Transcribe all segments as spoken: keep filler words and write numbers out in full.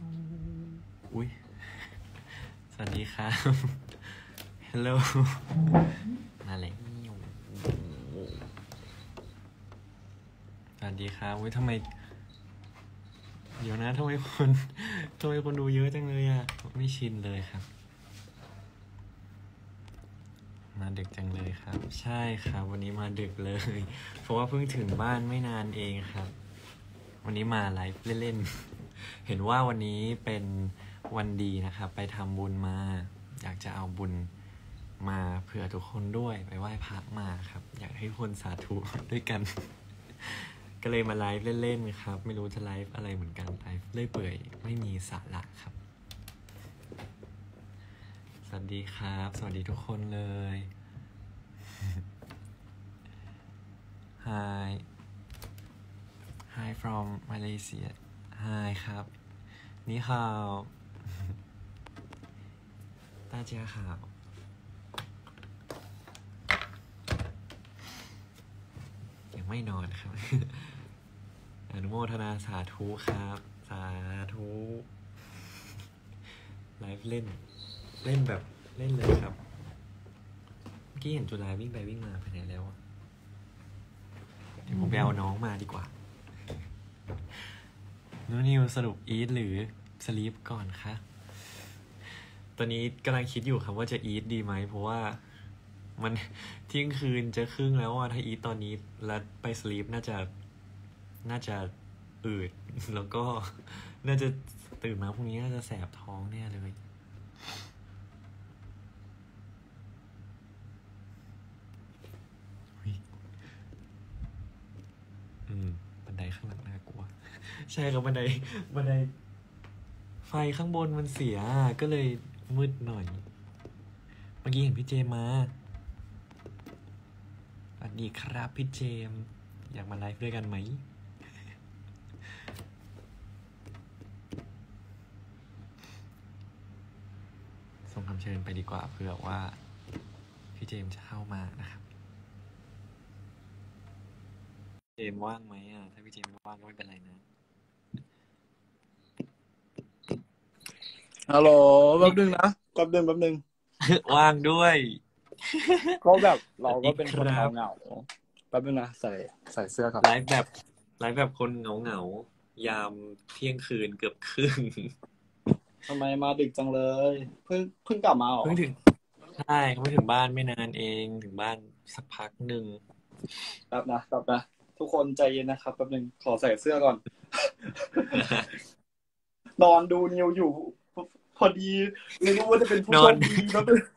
อุ้ยสวัสดีครับ ฮัลโหลมาเลยสวัสดีครับอุ้ยทำไมเดี๋ยวนะทำไมคนทำไมคนดูเยอะจังเลยอ่ะไม่ชินเลยครับมาดึกจังเลยครับใช่ครับวันนี้มาดึกเลยเพราะว่าเพิ่งถึงบ้านไม่นานเองครับวันนี้มาไลฟ์เล่นๆเห็นว่าวันนี้เป็นวันดีนะครับไปทำบุญมาอยากจะเอาบุญมาเผื่อทุกคนด้วยไปไหว้พระมาครับอยากให้คนสาธุด้วยกันก็เลยมาไลฟ์เล่นๆครับไม่รู้จะไลฟ์อะไรเหมือนกันไลฟ์เลื่อยเปื่อยไม่มีสาระครับสวัสดีครับสวัสดีทุกคนเลย Hi Hi from Malaysia Hi ครับนี่ฮาว大家好ยังไม่นอนครับ อนุโมทนาสาธุครับสาธุไลฟ์เล่นเล่นแบบเล่นเลยครับเมื่อกี้เห็นจุฬาวิ่งไปวิ่งมาไปไหนแล้วอะเดี๋ยวผมไปเอาน้องมาดีกว่านูนิวสรุปอีทหรือสลีปก่อนคะตอนนี้กำลังคิดอยู่ครับว่าจะอีทดีไหมเพราะว่ามันเที่ยงคืนจะครึ่งแล้วอะถ้าอีทตอนนี้แล้วไปสลีปน่าจะน่าจะอืดแล้วก็น่าจะตื่นมาพรุ่งนี้น่าจะแสบท้องแน่เลยอืมบันไดข้างหลังน่ากลัวใช่ครับบันไดบันไดไฟข้างบนมันเสียก็เลยมืดหน่อยเมื่อกี้เห็นพี่เจมมาสวัสดีครับพี่เจมอยากมาไลฟ์ด้วยกันไหมส่งคำเชิญไปดีกว่าเผื่อว่าพี่เจมจะเข้ามานะครับเจมว่างไหมอ่ะถ้าพี่เจมไม่ว่างก็ไม่เป็นไรนะฮัลโหลแป๊บนึงนะแป๊บนึงแป๊บนึงว่างด้วยก็แบบเราก็เป็นคนครัเงาบเงาๆแป๊บนึงนะใส่ใส่เสื้อก่อนไลฟ์แบบไลฟ์แบบคนเหงาเหงายามเที่ยงคืนเกือบครึ่งทำไมมาดึกจังเลย เพิ่งเพิ่งกลับมาเหรอเพิ่งถึงใช่เพิ่งถึงบ้านไม่นานเองถึงบ้านสักพักหนึ่งแป๊บนะแป๊บนะทุกคนใจเย็นนะครับแป๊บนึงขอใส่เสื้อก่อน นอนดูนิวอยู่ พอดีไม่รู้ว่าจะเป็นผู้โชคดีแป๊บนึง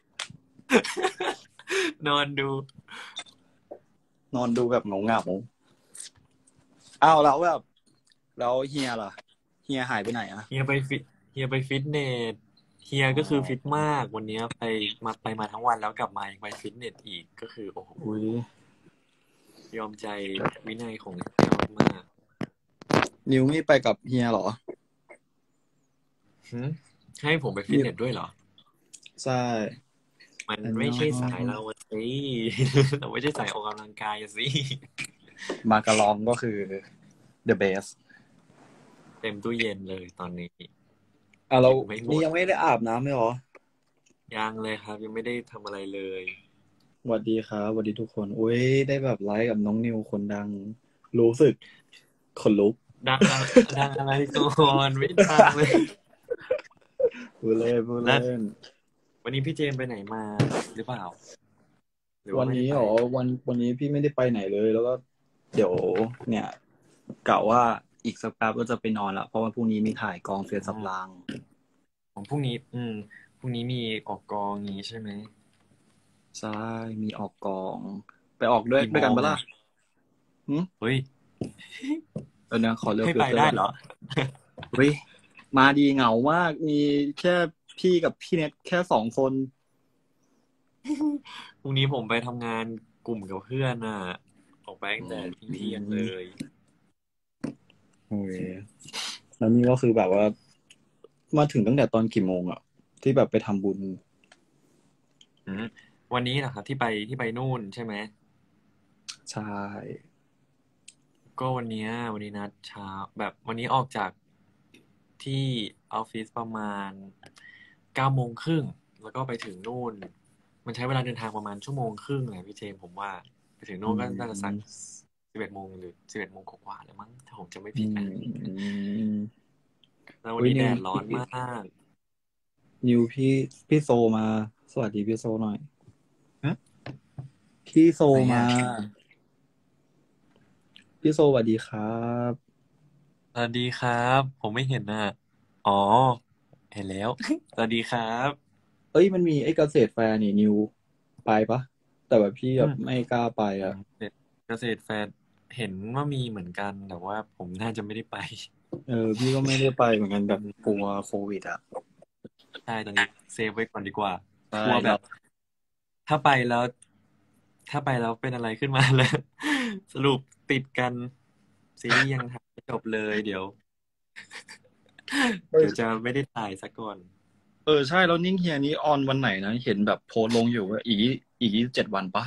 นอนดูนอนดูแบบเงาเงาๆอ้าวแล้วแบบแล้วเฮียล่ะเฮียหายไปไหนอะเฮียไปฟิตเฮียไปฟิตเนสเฮียก็คือฟิตมากวันนี้ไปมาไปมาทั้งวันแล้วกลับมาอีกไปฟิตเนสอีกก็คือโอ้โหอุ้ยยอมใจวินัยของยอดมากนิวไม่ไปกับเฮียเหรอหึให้ผมไปฟิตเนสด้วยเหรอใช่มันไม่ใช่สายเราอะสิ เราไม่ใช่สายออกกำลังกายอะสิมากะลองก็คือ the best เต็มตู้เย็นเลยตอนนี้อ่ะเราไม่หมดนี่ยังไม่ได้อาบน้ำไหมหรอยังเลยครับยังไม่ได้ทำอะไรเลยสวัสดีครับสวัสดีทุกคนอุ้ยได้แบบไลฟ์กับน้องนิวคนดัง รู้สึกขนลุกดังอะไรดังอะไรก่อนไม่ดังเลยพูดเล่นพูดเล่นวันนี้พี่เจมไปไหนมาหรือเปล่าหรือวัว่าน ไม่ได้นี้ไปหรอวันวันนี้พี่ไม่ได้ไปไหนเลย แล้วก็เดี๋ยวเนี่ยกะว่าอีกสักแป๊บก็จะไปนอนละเพราะว่าพรุ่งนี้มีถ่ายกองเฟียนสับรางของพรุ่งนี้ อืมพรุ่งนี้มีออกกองงี้ใช่ไหมใช่มีออกกอง ไปออกด้วยกี่โมงด้วยกันปะล่ะหึเฮ้ยเออเนี่ยขอเลือกให้เลืไปอกเสื้อได้ก่อนเหรอเฮ้ยมาดีเหงามาก มีแค่พี่กับพี่เน็ตแค่สองคนพรุ่งนี้ผมไปทำงานกลุ่มกับเพื่อนน่ะ ออกไปตั้งแต่เที่ยงเลยโอ้ยแล้วนี่ก็คือแบบว่า มาถึงตั้งแต่ตอนกี่โมงอะที่แบบไปทำบุญอืมวันนี้นะครับที่ไปที่ไปนู่นใช่ไหมใช่ก็วันเนี้ยวันนี้นัดเช้าแบบวันนี้ออกจากที่ออฟฟิศประมาณเก้าโมงครึ่งแล้วก็ไปถึงนู่น มันใช้เวลาเดินทางประมาณชั่วโมงครึ่งเลยพี่เจมส์ผมว่าไปถึงอืนู่นก็น่าจะสักมสิบเอ็ดโมงหรือสิบเอ็ดโมงกว่าๆแล้วมั้งถ้าผมจะไม่อืผิดนะมแล้ววันอุ้ยนิวนี้แดดร้อนพี่มากนิวพี่พี่โซมา สวัสดีพี่โซหน่อยหึพี่โซไหนมาอ่ะพี่โซสวัสดีครับสวัสดีครับ ผมไม่เห็นน่ะ อ๋อ เห็นแล้ว สวัสดีครับเอ้ยมันมีไอ้เกษตรแฟร์นี่นิวไปปะแต่แบบพี่แบอืบมไม่กล้าไปอือ่ะมเกษตรเกษตรแฟร์เห็นว่ามีเหมือนกัน แต่ว่าผมน่าจะไม่ได้ไปเออ พี่ก็ไม่ได้ไปเหมือนกันแบบกลัวโควิดอ่ะใช่ตอนนี้เซฟไว้ก่อนดีกว่าใช่กลัวแบเราบ ถ้าไปแล้ว ถ้าไปแล้วเป็นอะไรขึ้นมาแล้ว สรุปติดกัน ซีรีส์ยังถ่ายไม่จบเลย เดี๋ยวเออเดี๋ยวจะไม่ได้ถ่ายซะก่อนเออใช่แล้วนิ่งเฮียนี้ออนวันไหนนะเห็นแบบโพสต์ลงอยู่ว่าอีกอีกยี่สิบเจ็ดวันปะ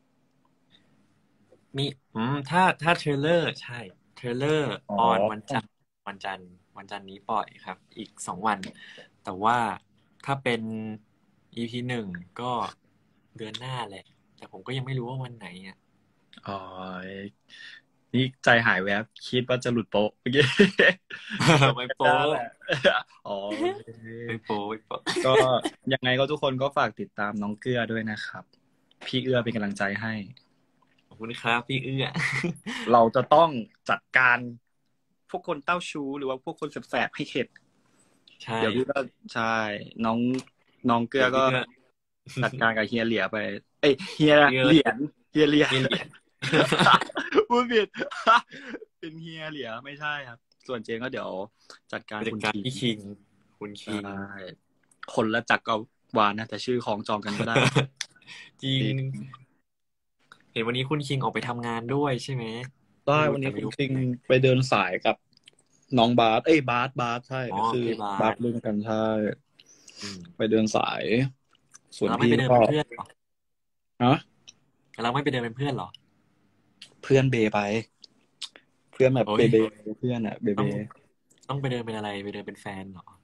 มีอืมถ้าถ้าเทรลเลอร์ใช่เทรลเลอร์อ๋อออนวันจันทร์วันจันทร์วันจันทร์นี้ปล่อยครับ อีกสองวัน แต่ว่าถ้าเป็น อี พี หนึ่งก็เดือนหน้าแหละ แต่ผมก็ยังไม่รู้ว่าวันไหนอ่ะอ๋อนี่ใจหายแวบคิดว่าจะหลุดโป๊ะเมื่อกี้ไม่โป๊ะแหละอ๋อโอเคไม่โป๊ะไม่โป๊ะก็ยังไงก็ทุกคนก็ฝากติดตามน้องเกลือด้วยนะครับ พี่เอื้อเป็นกำลังใจให้ขอบคุณครับพี่เอื้อเราจะต้องจัดการพวกคนเต้าชู้หรือว่าพวกคนแสบๆให้เข็ดใช่เดี๋ยวพี่ก็ใช่น้องน้องเกลือเดี๋ยวก็พี่เอื้อจัดการกับเฮียเหลียไป เอ้ยเฮียเฮียเหรียญเฮียเหรียญเฮียเหรียญพูดผิด เป็นเฮียเหลียไม่ใช่ครับ ส่วนเจนก็เดี๋ยวจัดการจัดคุณการคิพี่งคิง คุณคิงใช่คนละจักรวาลนะ แต่ชื่อของจองกันก็ได้จริง เห็นวันนี้คุณคิงออกไปทำงานด้วยใช่ไหมได้ไม่รู้วันนี้แต่ไม่คุณรู้คิงไปเดินสายกับน้องบาสเอ้ยบาสบาสใช่อ๋อคือพี่บาสบาสรุ่นกันใช่อืมไปเดินสาย ส่วนเราไม่พี่ไปเดินก็เป็นเพื่อนเหรอฮะเราไม่ไปเดินเป็นเพื่อนเหรอเพื่อนเบไป เพื่อนแบบโอ้เบยเบเพื่อนอะเบต้เบองต้องไปเดินเป็นอะไรไปเดินเป็นแฟนเหรอ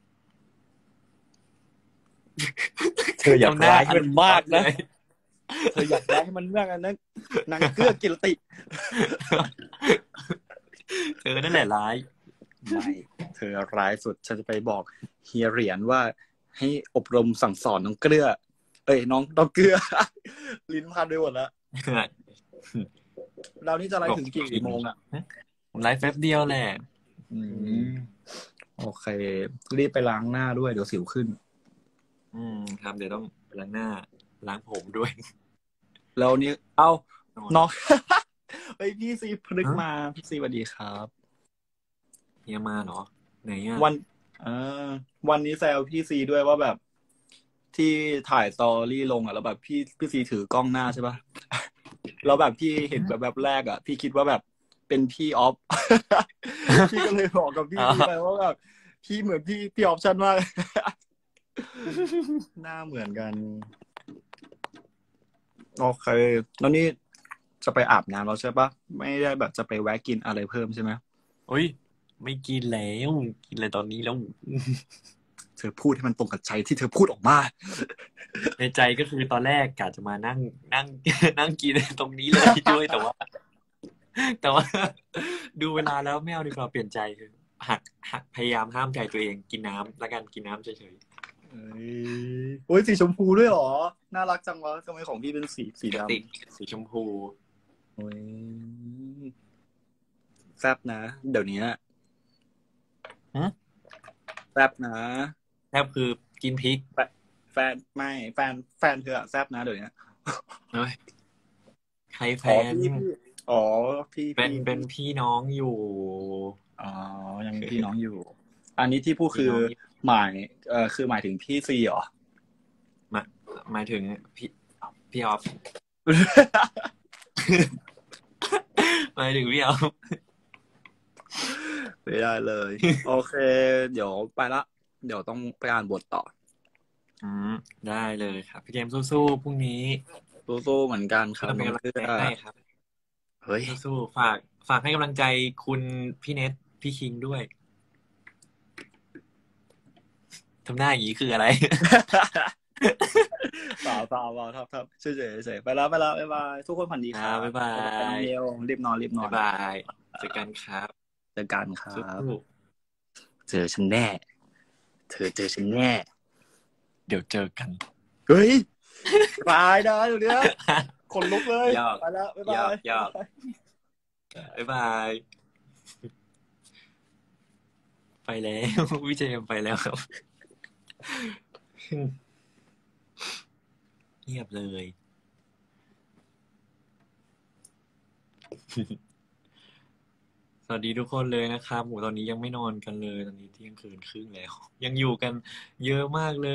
เธออยากทำหน้าร้ายให้มันมากนะเลยเธออยากร้ายให้มันมากนะนางเกื้อกิรติเธอนั่นแหละร้ายไม่เธอร้ายสุดฉันจะไปบอกเฮียเหรียญว่าให้อบรมสั่งสอนน้องเกลือ เอ้ยน้องน้องเกลือ ลิ้นพันไปหมดแล้วเรานี่จะไลฟ์ถึงกี่โมงอ่ะผมไลฟ์แป๊บเดียวแหละอืมโอเค รีบไปล้างหน้าด้วยเดี๋ยวสิวขึ้นอืมครับ เดี๋ยวต้องล้างหน้าล้างผมด้วยแล้วนี่เอ้าน้อง เฮ้ยพี่ซีพลึกมาพี่ซีสวัสดีครับเฮียมาเหรอ ไหนอ่ะวันเออวันนี้แซวพี่ซีด้วยว่าแบบ ที่ถ่ายสตอรี่ลงอ่ะแล้วแบบพี่พี่ซีถือกล้องหน้าใช่ปะ แล้วแบบพี่เห็นแบบแบบแรกอ่ะ พี่คิดว่าแบบเป็นพี่ออฟ พี่ก็เลยบอกกับพี่ซีไปว่าแบบพี่เหมือนพี่พี่ออฟชันมาก หน้าเหมือนกัน โอเค แล้วนี่จะไปอาบน้ำแล้วใช่ปะไม่ได้แบบจะไปแวะกินอะไรเพิ่มใช่ไหมโอ้ยไม่กินแล้วกินอะไรตอนนี้แล้วเธอพูดให้มันตรงกับใจที่เธอพูดออกมาในใจก็คือตอนแรกกะจะมานั่งนั่ง นั่งกินตรงนี้เลยด้วยแต่ว่า แต่ว่า ดูเวลาแล้วไม่เอาดีกว่าเปลี่ยนใจคือหักหักพยายามห้ามใจตัวเองกินน้ำแล้วกันกินน้ำเฉยเอ้ยโอ้ยสีชมพูด้วยเหรอ น่ารักจังวะทำไมของพี่เป็นสีสีๆกระดำติกสีชมพูโอ้ยแซ่บนะ เดี๋ยวนี้ฮะแซ่บนะแทบคือกินพริกแฟนไม่แฟนแฟนเธออะแซ่บนะเดี๋ยวนี้เฮ้ยใครแฟอ๋อน พี่พี่อ๋อพี่เป็นพี่เป็นพี่น้องอยู่อ๋อยังมีพี่น้องอยู่ อันนี้ที่พูดคือพี่น้องอยู่หมายเอ่อคือหมายถึงพี่ซีเหรอหมายหมายถึงพี่พี่ออฟ หมายถึงพี่ออฟไม่ได้เลย โอเค เดี๋ยวไปละ เดี๋ยวต้องไปอ่านบทต่ออืมได้เลยครับพี่เจมส์สู้ๆพรุ่งนี้สู้ๆเหมือนกันครับเราเป็นน้องกำลังเกลืใจอให้ครับเฮ้ยสู้ๆฝากฝากให้กำลังใจคุณพี่เน็ตพี่คิงด้วยทำหน้าอย่างนี้คืออะไรเปล่าเปล่าเปล่าครับครับเฉยๆเฉยๆไปแล้วไปแล้วบ๊ายบายทุกคนฝันดีคครัรับบ บ๊ายบาบ๊ายบายน้องยเยลรีบนอนรีบนบ๊าอย นบายเจอกันครับเจอกันครัสู้บเจอฉันแน่เธอเจอฉันแน่เดี๋ยวเจอกันเฮ้ยตายนะเดี๋ยวเนี้ยขนลุกเลยหยอกไปแล้วบ๊ายหยบาอย กหยอก บ๊ายบาย ไปแล้ว วิเจมไปแล้วครับ เงียบเลย สวัสดีทุกคนเลยนะครับโหตอนนี้ยังไม่นอนกันเลย ตอนนี้เที่ยงคืนครึ่งแล้ว ยังอยู่กันเยอะมากเลย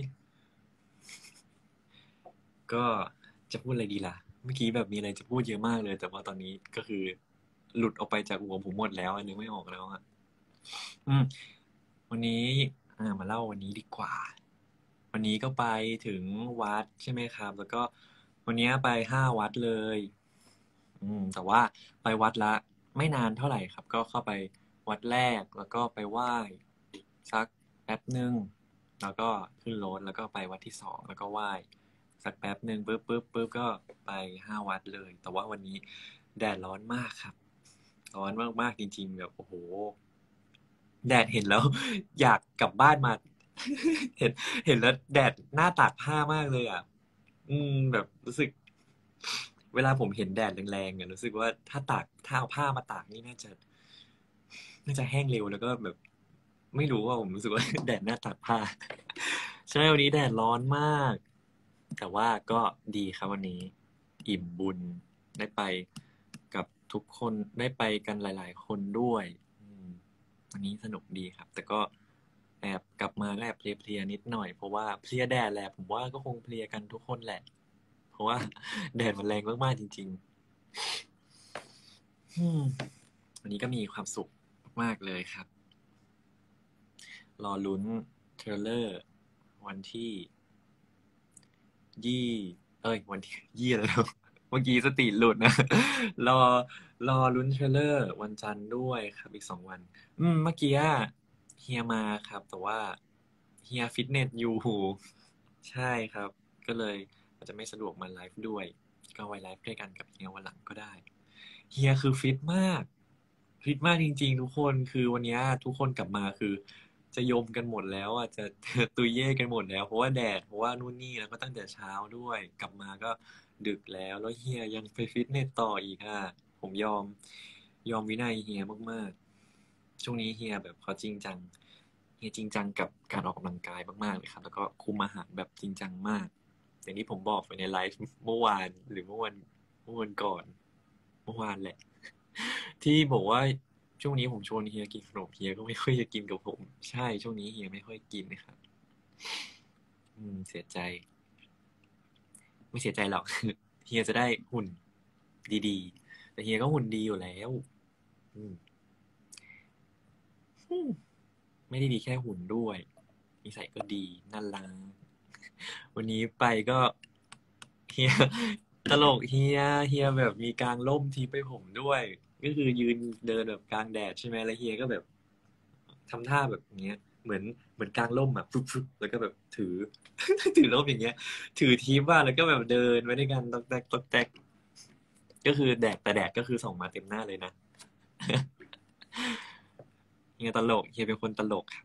ก็จะพูดอะไรดีล่ะ เมื่อกี้แบบมีอะไรจะพูดเยอะมากเลย แต่ว่าตอนนี้ก็คือ หลุดออกไปจากหัวผมหมดแล้วนึกไม่ออกแล้วอะอืม วันนี้อ่ามาเล่าวันนี้ดีกว่า วันนี้ก็ไปถึงวัดใช่ไหมครับ แล้วก็วันนี้ไปห้าวัดเลย อืม แต่ว่าไปวัดละไม่นานเท่าไหร่ครับ ก็เข้าไปวัดแรกแล้วก็ไปไหว้สักแป๊บหนึ่งแล้วก็ขึ้นรถแล้วก็ไปวัดที่สองแล้วก็ไหว้สักแป๊บหนึ่งปุ๊บปุ๊บปุ๊บก็ไปห้าวัดเลย แต่ว่าวันนี้แดดร้อนมากครับ ร้อนมากๆจริงๆแบบโอ้โห แดดเห็นแล้ว อยากกลับบ้านมา เห็นเห็นแล้วแดดหน้าตากผ้ามากเลยอ่ะ อืม แบบรู้สึก เวลาผมเห็นแดดแรงๆเนี่ยรู้สึกว่าถ้าตากถ้าเอาผ้ามาตากนี่น่าจะ น่าจะแห้งเร็วแล้วก็แบบ ไม่รู้ว่าผมรู้สึกว่า แดดหน้าตากผ้า ใช่วันนี้แดดร้อนมาก แต่ว่าก็ดีครับวันนี้ อิ่มบุญได้ไปกับทุกคนได้ไปกันหลาย ๆ คนด้วย อืมวันนี้สนุกดีครับ แต่ก็แอบกลับมาก็แอบเพลียๆนิดหน่อยเพราะว่าเพลียแดดแหละผมว่าก็คงเพลียกันทุกคนแหละ เพราะว่า แดดมันแรงมากๆจริงๆอืมวันนี้ก็มีความสุขมากเลยครับ รอลุ้นเทรลเลอร์ วันที่ยี่ เอ้ย วันที่ยี่อะไรแล้ว เมื่อกี้สติหลุดนะ รอรอลุ้นเทรลเลอร์ วันจันทร์ด้วยครับอีกสองวัน อืม เมื่อกี้เฮียมาครับ แต่ว่าเฮียฟิตเนสอยู่ ใช่ครับ ก็เลยอาจจะไม่สะดวกมาไลฟ์ด้วย ก็ไว้ไลฟ์ด้วยกันกับเฮียวันหลังก็ได้ เฮียคือฟิตมาก ฟิตมากจริงๆทุกคน คือวันนี้ทุกคนกลับมาคือ จะยมกันหมดแล้วอ่ะจะ ตุยเย่กันหมดแล้ว เพราะว่าแดด เพราะว่านู่นนี่แล้วก็ตั้งแต่เช้าด้วย กลับมาก็ดึกแล้ว แล้วเฮียยังไปฟิตเนสต่ออีกอ่ะ ผมยอม ยอมวินัยเฮียมากๆ ช่วงนี้เฮียแบบเขาจริงจัง เฮียจริงจังกับการออกกำลังกายมากๆเลยครับ แล้วก็คุมอาหารแบบจริงจังมาก อย่างที่ผมบอกไปในไลฟ์เมื่อวานหรือเมื่อวันเมื่อวันก่อน เมื่อวานแหละ ที่บอกว่าช่วงนี้ผมชวนเฮียกินขนมเฮียก็ไม่ค่อยจะกินกับผม ใช่ช่วงนี้เฮียไม่ค่อยกินนะครับ อืม เสียใจ ไม่เสียใจหรอก เฮียจะได้หุ่นดีๆ แต่เฮียก็หุ่นดีอยู่แล้ว อืมอืมไม่ได้ดีแค่หุ่นด้วยนิสัยก็ดีน่ารัก วันนี้ไปก็เฮีย ตลกเฮียเฮียแบบมีกางร่มทีไปผมด้วย ก็คือยืนเดินแบบกลางแดดใช่ไหมแล้วเฮียก็แบบทำท่าแบบเนี้ย เหมือนเหมือนกางร่มแบบฟึบๆแล้วก็แบบถือ ถือร่มอย่างเงี้ย ถือทีว่าแล้วก็แบบเดินไปด้วยกันตอกแตกตอกแตกก็คือแดดแต่แดดก็คือส่องมาเต็มหน้าเลยนะ เฮียตลกเฮียเป็นคนตลกครับ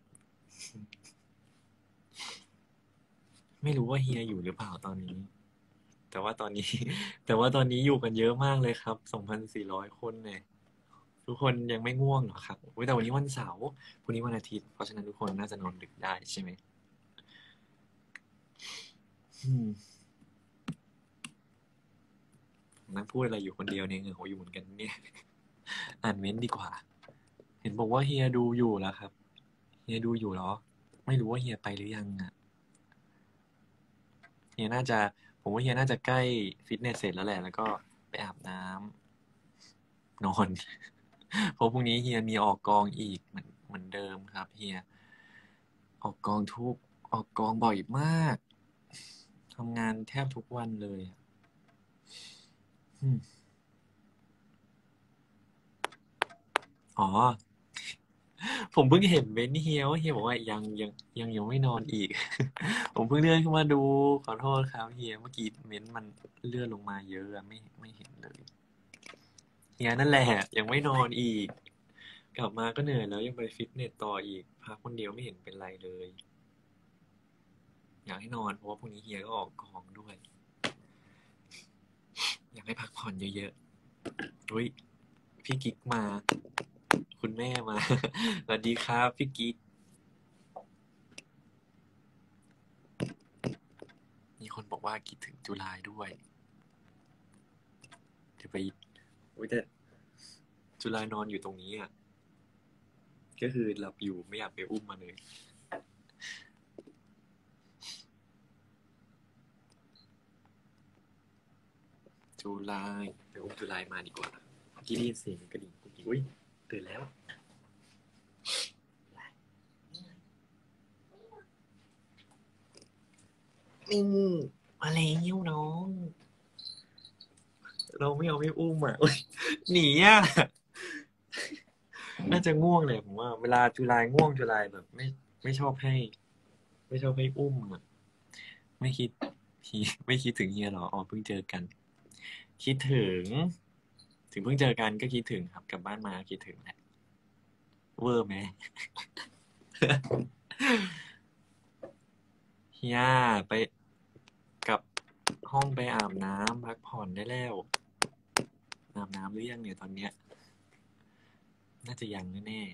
ไม่รู้ว่าเฮียอยู่หรือเปล่าตอนนี้ แต่ว่าตอนนี้ แต่ว่าตอนนี้อยู่กันเยอะมากเลยครับ สองพันสี่ร้อย คนเนี่ย ทุกคนยังไม่ง่วงเหรอครับอุ๊ยแต่วันนี้วันเสาร์พรุ่งนี้วันอาทิตย์ เพราะฉะนั้นทุกคนน่าจะนอนดึกได้ใช่ไหมอืมผมนั่งพูดอะไรอยู่คนเดียวเนี่ยเหงาอยู่เหมือนกันเนี่ย อ่านเม้นต์ดีกว่า เห็นบอกว่าเฮียดูอยู่แล้วครับ เฮียดูอยู่เหรอ ไม่รู้ว่าเฮียไปหรือยังอ่ะ เฮียน่าจะ ผมว่าเฮียน่าจะใกล้ฟิตเนสเสร็จแล้วแหละ แล้วก็ไปอาบน้ำนอน เพราะพรุ่งนี้เฮียมีออกกองอีกเหมือนเหมือนเดิมครับเฮีย ออกกองทุก ออกกองบ่อยมาก ทำงานแทบทุกวันเลยอะอืมอ๋อผมเพิ่งเห็นเม้นท์เฮียว่าเฮียบอกว่ายังยังยังยังไม่นอนอีก ผมเพิ่งเลื่อนขึ้นมาดูขอโทษครับเฮียเมื่อกี้เม้นท์มันเลื่อนลงมาเยอะอะไม่ไม่เห็นเลยเฮียนั่นแหละยังไม่นอนอีก กลับมาก็เหนื่อยแล้วยังไปฟิตเนสต่ออีกพักคนเดียวไม่เห็นเป็นไรเลย อยากให้นอนเพราะว่าพรุ่งนี้เฮียก็ออกกองด้วย อยากให้พักผ่อนเยอะๆอุ้ยพี่กิ๊กมา คุณแม่มา สวัสดีครับพี่กิ๊กมีคนบอกว่าคิดถึงจุฬาด้วยจะไปอุ้ยแต่จุฬานอนอยู่ตรงนี้อ่ะก็คือหลับอยู่ไม่อยากไปอุ้มมาเลยจุฬาไปอุ้มจุฬามาดีกว่าเมื่อกี้ได้ยินเสียงกระดิ่งกุ๊กกิ๊กอุ้ยตื่นแล้วนี่มาแล้วน้อง เราไม่เอาไม่อุ้มอ่ะอุ๊ยหนีอ่ะ น่าจะง่วงเลยผมว่า เวลาจุฬาง่วงจุฬาแบบไม่ไม่ชอบให้ ไม่ชอบให้อุ้มอ่ะ ไม่คิดทีไม่คิดถึงเฮียหรออ๋อเพิ่งเจอกัน คิดถึง ถึงเพิ่งเจอกันก็คิดถึงครับกลับบ้านมาคิดถึงแหละเวอร์ไหม เฮียไปกลับห้องไปอาบน้ำพักผ่อนได้แล้วอาบน้ำหรือยังเนี่ยตอนเนี้ย น่าจะยังแน่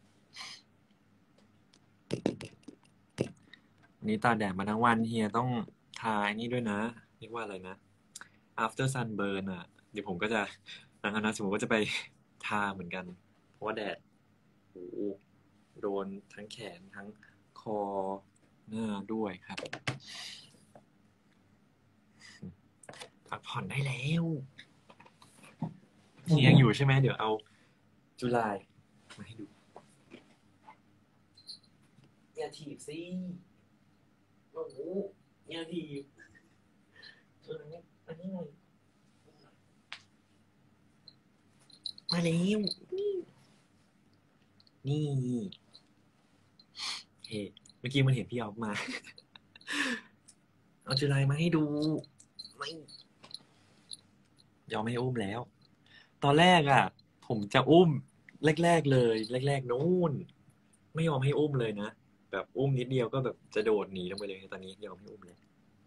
ๆวันนี้ตากแดดมาทั้งวันเฮียต้องทาไอ้นี่ด้วยนะเรียกว่าอะไรนะ after sunburn อ่ะ เดี๋ยวผมก็จะหลังจากนั้นผมก็จะไปทาเหมือนกัน เพราะว่าแดดโอ้โหโดนทั้งแขนทั้งคอหน้าด้วยครับพักผ่อนได้แล้วเฮียยังอยู่ใช่ไหมเดี๋ยวเอาจุลายมาให้ดูอย่าถีบสิโอ้โหอย่าถีบอันนี้อันนี้หน่อยมาแล้วนี่เฮ้เมื่อกี้มันเห็นพี่ออฟมา เอาจุลายมาให้ดูไม่ยอมไม่ให้อุ้มแล้ว ตอนแรกอ่ะ ผมจะอุ้มแรกๆเลยแรกๆนู้นไม่ยอมให้อุ้มเลยนะแบบอุ้มนิดเดียวก็แบบจะโดดหนีลงไปเลยตอนนี้ยอมให้อุ้มเลย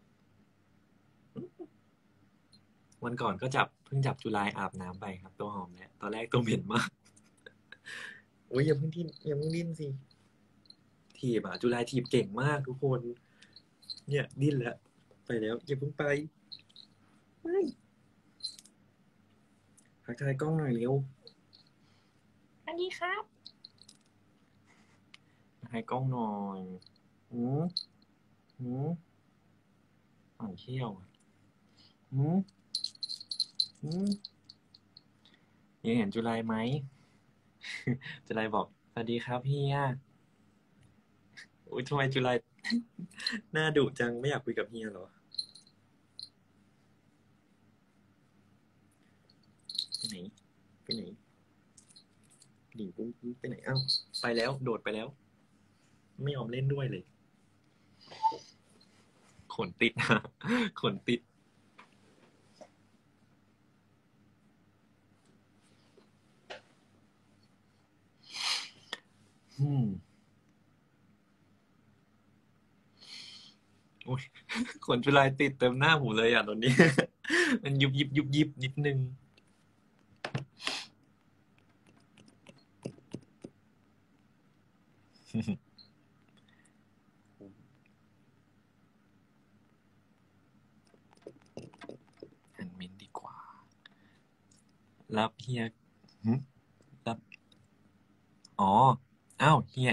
วันก่อนก็จับเพิ่งจับจุลายอาบน้ำไปครับ ตัวหอมเนี่ยตอนแรกตัวเหม็นมากโอ้ยอย่าเพิ่งดิ้นอย่าเพิ่งดิ้นสิถีบอ่ะจุลายถีบเก่งมากทุกคน เนี่ยดิ้นแล้วไปแล้วอย่าเพิ่งไปไม่ทักทายกล้องหน่อยเร็วอันนี้ครับทักทายกล้องหน่อยหืมหืมอ่านเที่ยวอะหืมหืมยังเห็นจุลายไหม จุลายบอกสวัสดีครับเฮียอุ้ยทำไมจุลาย หน้าดุจังไม่อยากคุยกับเฮียเหรอไปไหนไปไหนดิ่งปุ้งปุ้งไปไหนเอ้าไปแล้วโดดไปแล้ว ไม่ยอมเล่นด้วยเลย ขนติด ขนติดอืมโอ้ย ขนจุลายติดเต็มหน้าผมเลยอ่ะตอนนี้ มันยุบยิบยุบยิบนิดนึง อ่านเมนต์ดีกว่ารับเฮียหึรับอ๋ออ้าวเฮีย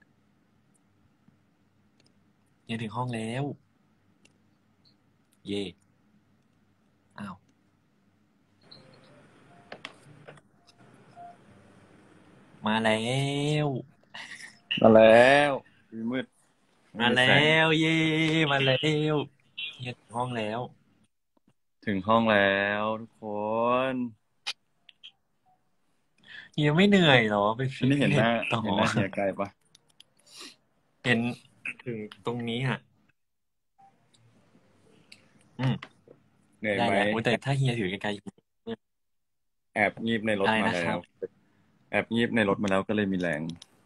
เฮียถึงห้องแล้ว เย่อ้าว มาแล้วมาแล้วมืดไม่มาแล้มีแสงว เย่มาแล้วเฮียถึงห้องแล้วถึงห้องแล้วทุกคนเฮียไม่เหนื่อยเหรอไปอันฟิตนี้เห็นหน้าเนสต่อเห็นหน้าเฮียไกลปะเห็นถึงตรงนี้อ่ะอืมเหนื่อยไหมได้แล้วโอ้แต่ถ้าเฮียถือไกลแอบงีบในรๆอะไรถมาแล้วนะครับแอบงีบในรถมาแล้วก็เลยมีแรง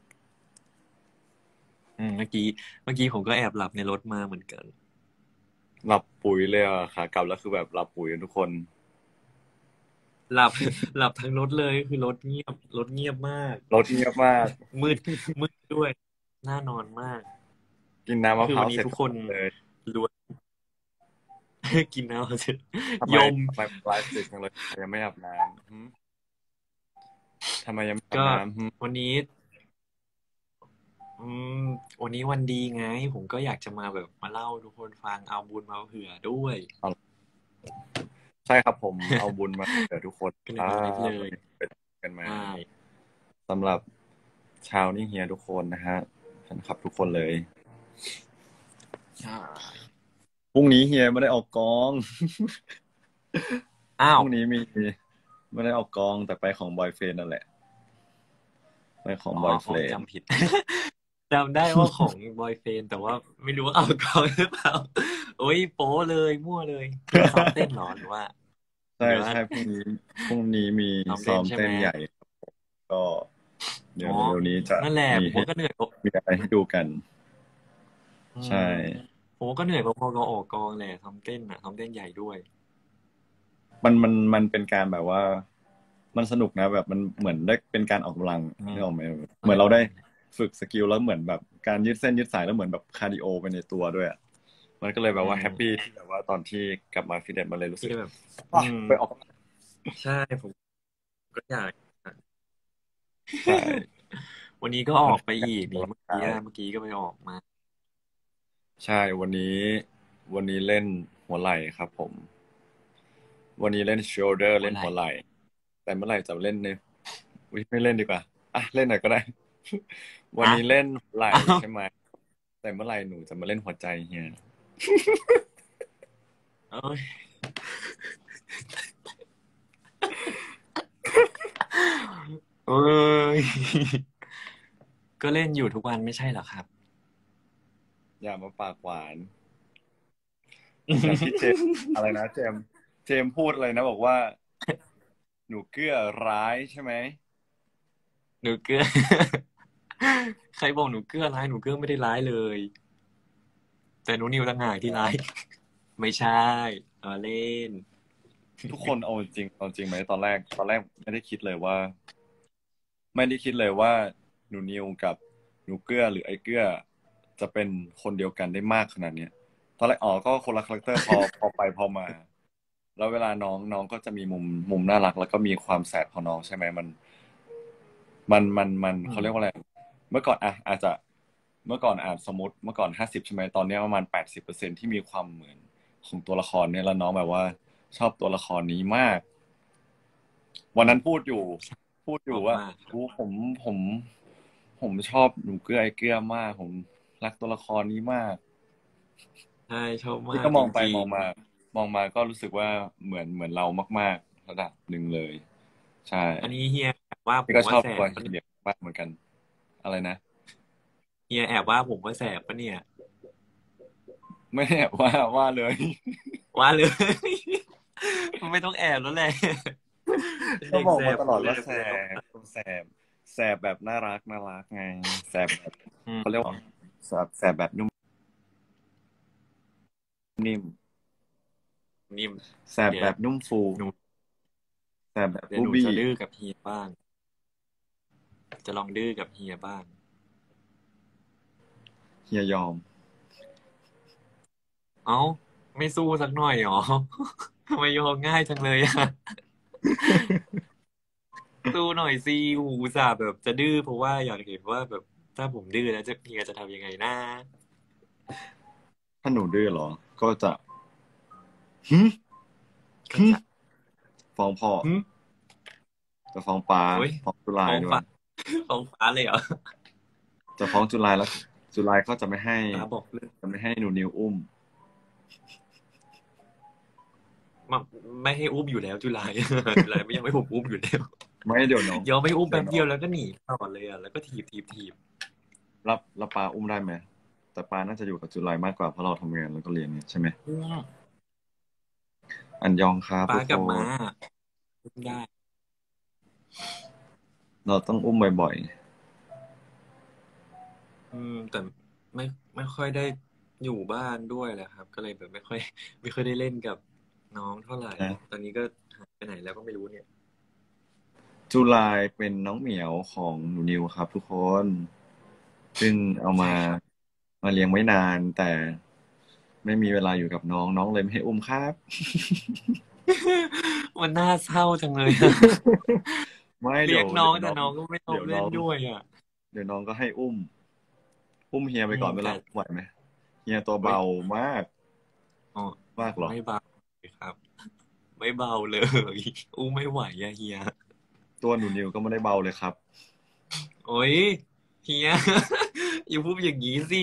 อืมเมื่อกี้เมื่อกี้ผมก็แอบหลับในรถมาเหมือนกันหลับปุ๋ยเลยอ่ะขากลับแล้วคือแบบหลับปุ๋ยกันทุกคนหลับหลับทั้งรถเลยคือรถเงียบรถเงียบมากรถเงียบมากมืดมืดด้วยน่านอนมากกินน้ำมะคือวันพร้าวเสร็จนี้ทุกคนเลยล้วนกินน้ำเสร็จทำไมยมทำไมไลฟ์ดึกจังเลยยังไม่อาบน้ำหึทำไมยังไม่อาบก็น้ำหึวันนี้อืมวันนี้วันดีไงผมก็อยากจะมาแบบมาเล่าให้ทุกคนฟังเอาบุญมาเผื่อด้วยใช่ครับผมเอาบุญมาเผื่อทุกคนก็เลยอ่ามาไลฟ์เลวันยนี้เป็นกันมาใช่สำหรับชาวนิ่งเฮียทุกคนนะฮะแฟนคลับทุกคนเลยใช่พรุ่งนี้เฮียไม่ได้ออกกองอ้าพวรุ่งนี้มีไม่ได้ออกกองแต่ไปของบอยเฟรนนั่นแหละไปของอ๋อบอยเฟอ๋อรนจำผิด จำได้ว่าของบอยเฟนแต่ว่าไม่รู้ว่าเอากองหรือเปล่าโอ้ยโป๊เลยมั่วเลยที่ซ้อมเต้นเหรอหรือว่าใช่หรือว่าใช่พรุ่งนี้พรุ่งนี้มีซ้อมซ้อมเต้นใช่ไหมเต้นใหญ่ก็เดี๋อ๋อยวเร็วๆนี้จะนั่นแหละมีให้ผมก็เหนื่อยมีอะไรให้ดูกันอืใช่มผมก็เหนื่อยพอๆกับออกกองแหละซ้อมเต้นอ่ะซ้อมเต้นใหญ่ด้วยมันมันมันเป็นการแบบว่ามันสนุกนะแบบมันเหมือนได้เป็นการออกกำลังอืมนึกออกไหมเออเหมือนเราได้ฝึกสกิลแล้วเหมือนแบบการยืดเส้นยืดสายแล้วเหมือนแบบคาร์ดิโอไปในตัวด้วยอะมันก็เลยแบอืบว่าแฮปปี้มที่แบบว่าตอนที่กลับมาฟิตเนสมันเลยรู้สึกที่ได้แบบอือ่ะมไปออกกำลังใช่ผมก็อยากใช่วันนี้ก็อมันอกไปอีกนี่ออกกำลังเมื่อกี้กายอะเมื่อกี้ก็ไปออกมาใช่วันนี้วันนี้เล่นหัวไหล่ครับผมวันนี้เล่น shoulder หัวไหล่เล่นหัวไหล่แต่เมื่อไหร่จะเล่นในอุ๊ยไม่เล่นดีกว่าอ่ะเล่นหน่อยก็ได้วันอะนี้เล่นหัวไหล่อ้าวใช่ไหมแต่เมื่อไหร่หนูจะมาเล่นหัวใจเฮียเอ้ยเอ้ยก็เล่นอยู่ทุกวันไม่ใช่เหรอครับอย่ามาปากหวานอย่างที่เจมส์อะไรนะเจมส์เจมส์พูดอะไรนะบอกว่าหนูเกื้อร้ายใช่ไหมหนูเกื้อใครบอกหนูเกื้อร้ายหนูเกื้อไม่ได้ร้ายเลยแต่หนูนิวต่างหากที่ร้ายไม่ใช่ล้อเล่นทุกคนเอาจริงเอาจริงไหมตอนแรกตอนแรกไม่ได้คิดเลยว่า ไม่ได้คิดเลยว่าหนูนิวกับหนูเกื้อหรือไอ้เกื้อจะเป็นคนเดียวกันได้มากขนาดเนี้ยตอนแรกอ๋อก็คนละคาแรคเตอร์พอพอไปพอมา แล้วเวลาน้องน้องก็จะมีมุมมุมน่ารักแล้วก็มีความแสบของน้องใช่ไหมมันมันมันมันอืมเขาเรียกว่าอะไรเมื่อก่อนอะอาจจะเมื่อก่อนอาจสมมติเมื่อก่อนห้าสิบใช่ไหมตอนเนี้ยประมาณแปดสิบเปอร์เซ็นที่มีความเหมือนของตัวละครเนี่ยแล้วน้องแบบว่าชอบตัวละครนี้มาก วันนั้นพูดอยู่พูดอชอบยู่ว่ามากครับอู้ผมผมผมชอบหนูเกื้อไอ้เกื้อมากผมรักตัวละครนี้มากใช่ชอบพี่มากจก็มองไปริงมองมามองมาก็รู้สึกว่าเหมือนเหมือนเรามากๆระดับหนึ่งเลยใช่ๆอันนี้เฮียแอบว่าผพี่ก็ชมว่าแสอบตัวเฮีบปะเนี่ยยมากเหมือนกันอะไรนะเฮียแอบว่าผมว่าแสบปะเนี่ยไม่ได้ว่าว่าเลยว่าเลยไม่ต้องแอบแล้วแหละเป็นก็บอกเด็กแสมาตลอดบผมเลยว่าแสผมเลยต้องบแสบแสบแบบน่ารักน่ารักไงแสบแบบอืเขาเรียกว่ามแสบแสบแบบนุ่มนิ่มนี่แสบเดี๋ยวแบบนุ่มฟูหนูแสบแบบเดี๋ยวหนูบูบี้จะดื้อกับเฮียบ้าง จะลองดื้อกับเฮียบ้างเฮียยอมเอ้าไม่สู้สักหน่อยหรอทำไมยอมง่ายจังเลยอะสู้หน่อยสิหูอุตส่าห์แบบจะดื้อเพราะว่าอยากเห็นว่าแบบถ้าผมดื้อแล้วจะเฮียจะทำยังไงนะถ้าหนูดื้อเหรอ ก็จะหึหึก็จะฟ้องพ่อหึจะฟ้องป้าโอ้ยฟ้องจุฬาด้วยฟ้องฟ้าฟ้องฟ้าเลยเหรอจะฟ้องจุฬาแล้วจุฬาก็จะไม่ให้ฟ้าบอกเลิกจะไม่ให้หนูนิวอุ้มมาไม่ให้อุ้มอยู่แล้วจุฬาจุฬาไม่ยังไม่ผมอุ้มอยู่แล้วไม่เดี๋ยวน้องยอมไม่อุ้มเดี๋ยแป๊วบน้เดีอยวงแล้วก็หนีตลอดเลยอ่ะแล้วก็ถีบถีบถีบรับรับปาอุ้มได้ไหมแต่ปาน่าจะอยู่กับจุฬามากกว่าเพราะเราทำงานแล้วก็เรียนเนี่ยใช่ไหมอืมอันยองครับป้าทุกคกับม้าน อุ้มได้เราต้องอุ้มบ่อยอืม แต่ไม่ไม่ค่อยได้อยู่บ้านด้วยแหละครับ ก็เลยแบบไม่ค่อย ไม่ค่อยได้เล่นกับน้องเท่าไหร่ๆนะตอนนี้ก็หายไปไหนแล้วก็ไม่รู้เนี่ยจุฬาเป็นน้องเหมียวของหนูนิวครับ ทุกคน ซึ่งเอามาใช่ครับมาเลี้ยงไว้นาน แต่ไม่มีเวลาอยู่กับน้องน้องเลยไม่ให้อุ้มครับมันน่าเศร้าจังเลยอะไม่เลี้เดี๋ยยวงน้องเดี๋ยวแต่น้องน้องก็ไม่ยอเดี๋มยวเล่น้นองด้วยอ่ะเดี๋ยวน้องก็ให้อุ้ม อุ้มเฮียไปอืก่อมนไหมแต่ล่ะไหวไหมเฮียตัวเฮ้ยเบามากอ๋อมากเหรอไม่เบาเลยครับ ไม่เบาเลย อุ้มไม่ไหวอะเฮียตัวหนูนิวก็ไม่ได้เบาเลยครับโอ๊ยเฮีย อย่าพูดอย่างนี้สิ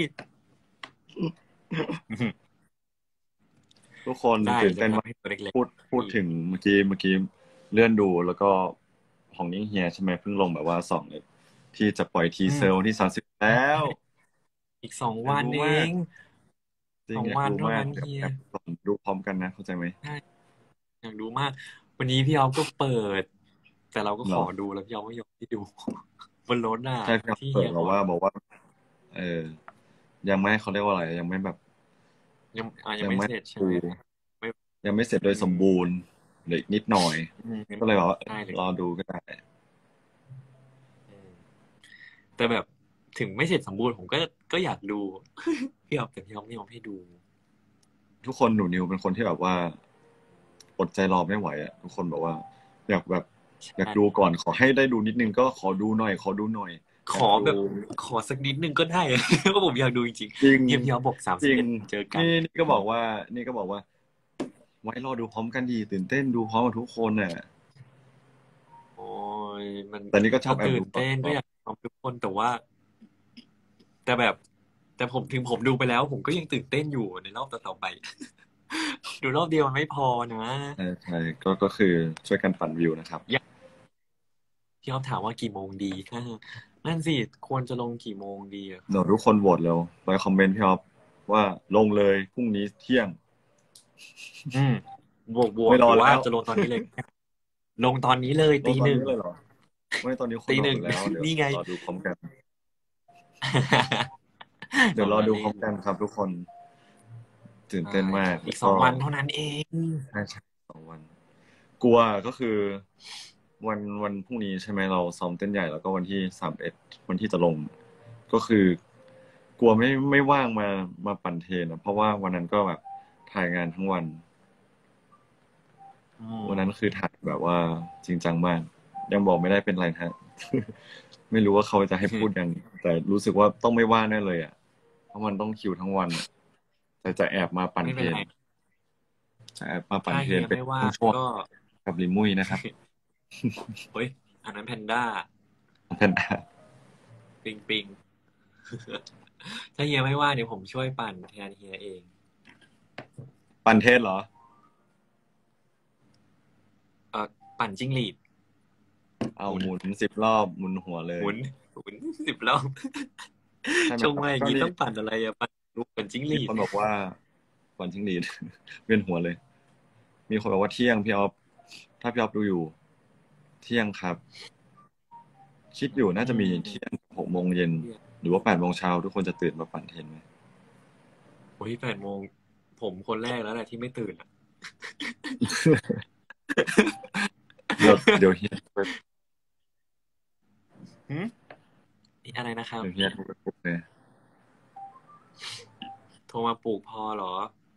ทุกคนได้ตื่นจะเต้นทำมากให้ตัวเล็กพูดพูดๆถึงเมื่อกี้เมื่อกี้เลื่อนดูแล้วก็ของนิ่งเฮียใช่ไหมเพิ่งลงแบบว่าสองเลยที่จะปล่อยทีอืเซมอร์วันที่สามสิบแล้วอีกสองอยากวันดูเอมากงจริสงองอยากวันดูเท่ามากนั้นเดี๋ยวเฮียแอบส่งดูพร้อมกันนะเข้าใจไหมใช่ อยากดูมาก วันนี้พี่อ๊อฟก็เปิด แต่เราก็เหรขออดูแล้วพี่อ๊อฟไม่ยอมให้ดู บนรถอะใช่พี่อ๊อฟที่เปิเฮีดยเราขอว่าดูบอกว่า เออ ยังไม่เขาเรียกว่าอะไร ยังไม่แบบยัง อ่า ยัยัง งไม่ไม่เสร็จใช่ดูไหม? ไม่ยังไม่เสร็จโดอืยสมมบูรณ์เหลืออีกนิดหน่อยอืมก็เลยแบบว่า เอได้อเลยรอดูก็ได้อืม แต่แบบถึงไม่เสร็จสมบูรณ์ ผมก็ ก็อยากดู พี่อ๊อฟ แต่พี่อ๊อฟไม่ยอมให้ดูทุกคนหนูนิวเป็นคนที่แบบว่า อดใจรอไม่ไหวอะ ทุกคนแบบว่า อยากแบบใชอยาก่ดูก่อน ขอให้ได้ดูนิดหนึ่ง ก็ขอดูหน่อย ขอดูหน่อยขอยาอกดูแบบ ขอสักนิดหนึ่งก็ได้ เพราะผมอยากดูจริงจริงๆ เนี่ยพี่อ๊อฟบอก สามจสิริบ เอ็งด เจอกันนี่ นี่ก็บอกว่า นี่ก็บอกว่า ไว้รอดูพร้อมกันดิ ตื่นเต้นดูพร้อมกับทุกคนน่ะโอ๊ย มันแต่นี่ก็ชกอบแอบตื่ดูนก่เต้นอก็นอยากพร้อมทุกคน แต่ว่า แต่แบบ แต่ผม ถึงผมดูไปแล้ว ผมก็ยังตื่นเต้นอยู่ในรอบต่อ ๆ ไป ดูรอบเดียวมันไม่พอนะใช่ ๆ ก็ ก็คือช่วยกันปั่นวิวนะครับย พี่อ๊อฟถามว่ากี่โมงดี เออ นั่นสิ ควรจะลงกี่โมงดีอะคเดี๋รัยวบ? ทุกคนโหวตเร็ว ไปคอมเมนต์พี่อ๊อฟว่าลงเลยพรุ่งนี้เที่ยงอืม บวกไม่ๆรหอรือแลว่า้วจะลงตอนนี้เลย ลงตอนนี้เลยลตีงตอหนนึ่งนี้เลยเหรอ? ไม่ ตอนนี้คตน นอหนนึ่หงมดแล้ว เดี๋ยวนี่ไงรอดูพร้อมกัน เดสี๋ยอวรอวันดูเอพร้อมงกันครับทุกคน ตื่นใช่เต้นมากอีกแล้สวองก็วันเท่านั้นเองใช่ ๆ สอง วัน กลัวก็คือ วัน วันพรุ่งนี้ใช่ไหม เราซ้อมเต้นใหญ่ แล้วก็วันที่ สามสิบเอ็ด วันที่จะลง ก็คือกลัวไม่ ไม่ว่างมา มาปั่นเทรนอะ เพราะว่าวันนั้นก็แบบถ่ายงานทั้งวันอืวันนั้นมคือถ่ายแบบว่าจริงจังมาก ยังบอกไม่ได้เป็นไรนะครับ ไม่รู้ว่าเขาจะให้พูดยัง แต่รู้สึกว่าต้องไม่ว่างแน่เลยอะ เพราะมันต้องคิวทั้งวันอะ แต่จะแอบมาปั่นไม่เทเป็นรไรน จะแอบมาปัถ่น้าเทเฮรีนยเป็ไนม่ว่างช่วงก็ๆ กับลินมุ้ยนะครับเฮ้ย อันนั้นแพนด้าแพนด้าปิง ๆ ถ้าเฮียไม่ว่าง เดี๋ยวผมช่วยปั่นแทนเฮียเองปั่นเทรนเหรอ? เอ่อ ปั่นจิ้งหรีดอ้าวหมุนหมุน สิบ รอบ หมุนหัวเลหมุยน หมุน สิบ รอบใช่ไหมชงครับมาอย่าก็งงี้นี่ต้องปั่นอะไรอะ ปั่น ปั่นจิ้งหรมีีคดนบอกว่า ปั่นจิ้งหรีด เวียนหัวเลย มีคนบอกว่าเที่ยงพี่อ๊อฟ ถ้าพี่อ๊อฟดูอยู่ เที่ยงครับ คิดอยู่น่าอืจะมีมเที่ยง หก โมงเย็นเที่ยงหรือว่า แปด โมงเช้า ทุกคนจะตื่นมาปั่นเทรนไหม? โอ๊ย แปด โมง ผมคนแรกแล้วแหละที่ไม่ตื่นอะเดี๋ยว เดี๋ยวเฮีย ไปหือ? อิ อะไรนะครัเบ? ดี๋ยวเฮียโทรไปปลุกเลยโทรมาปลุกพอเหรอ?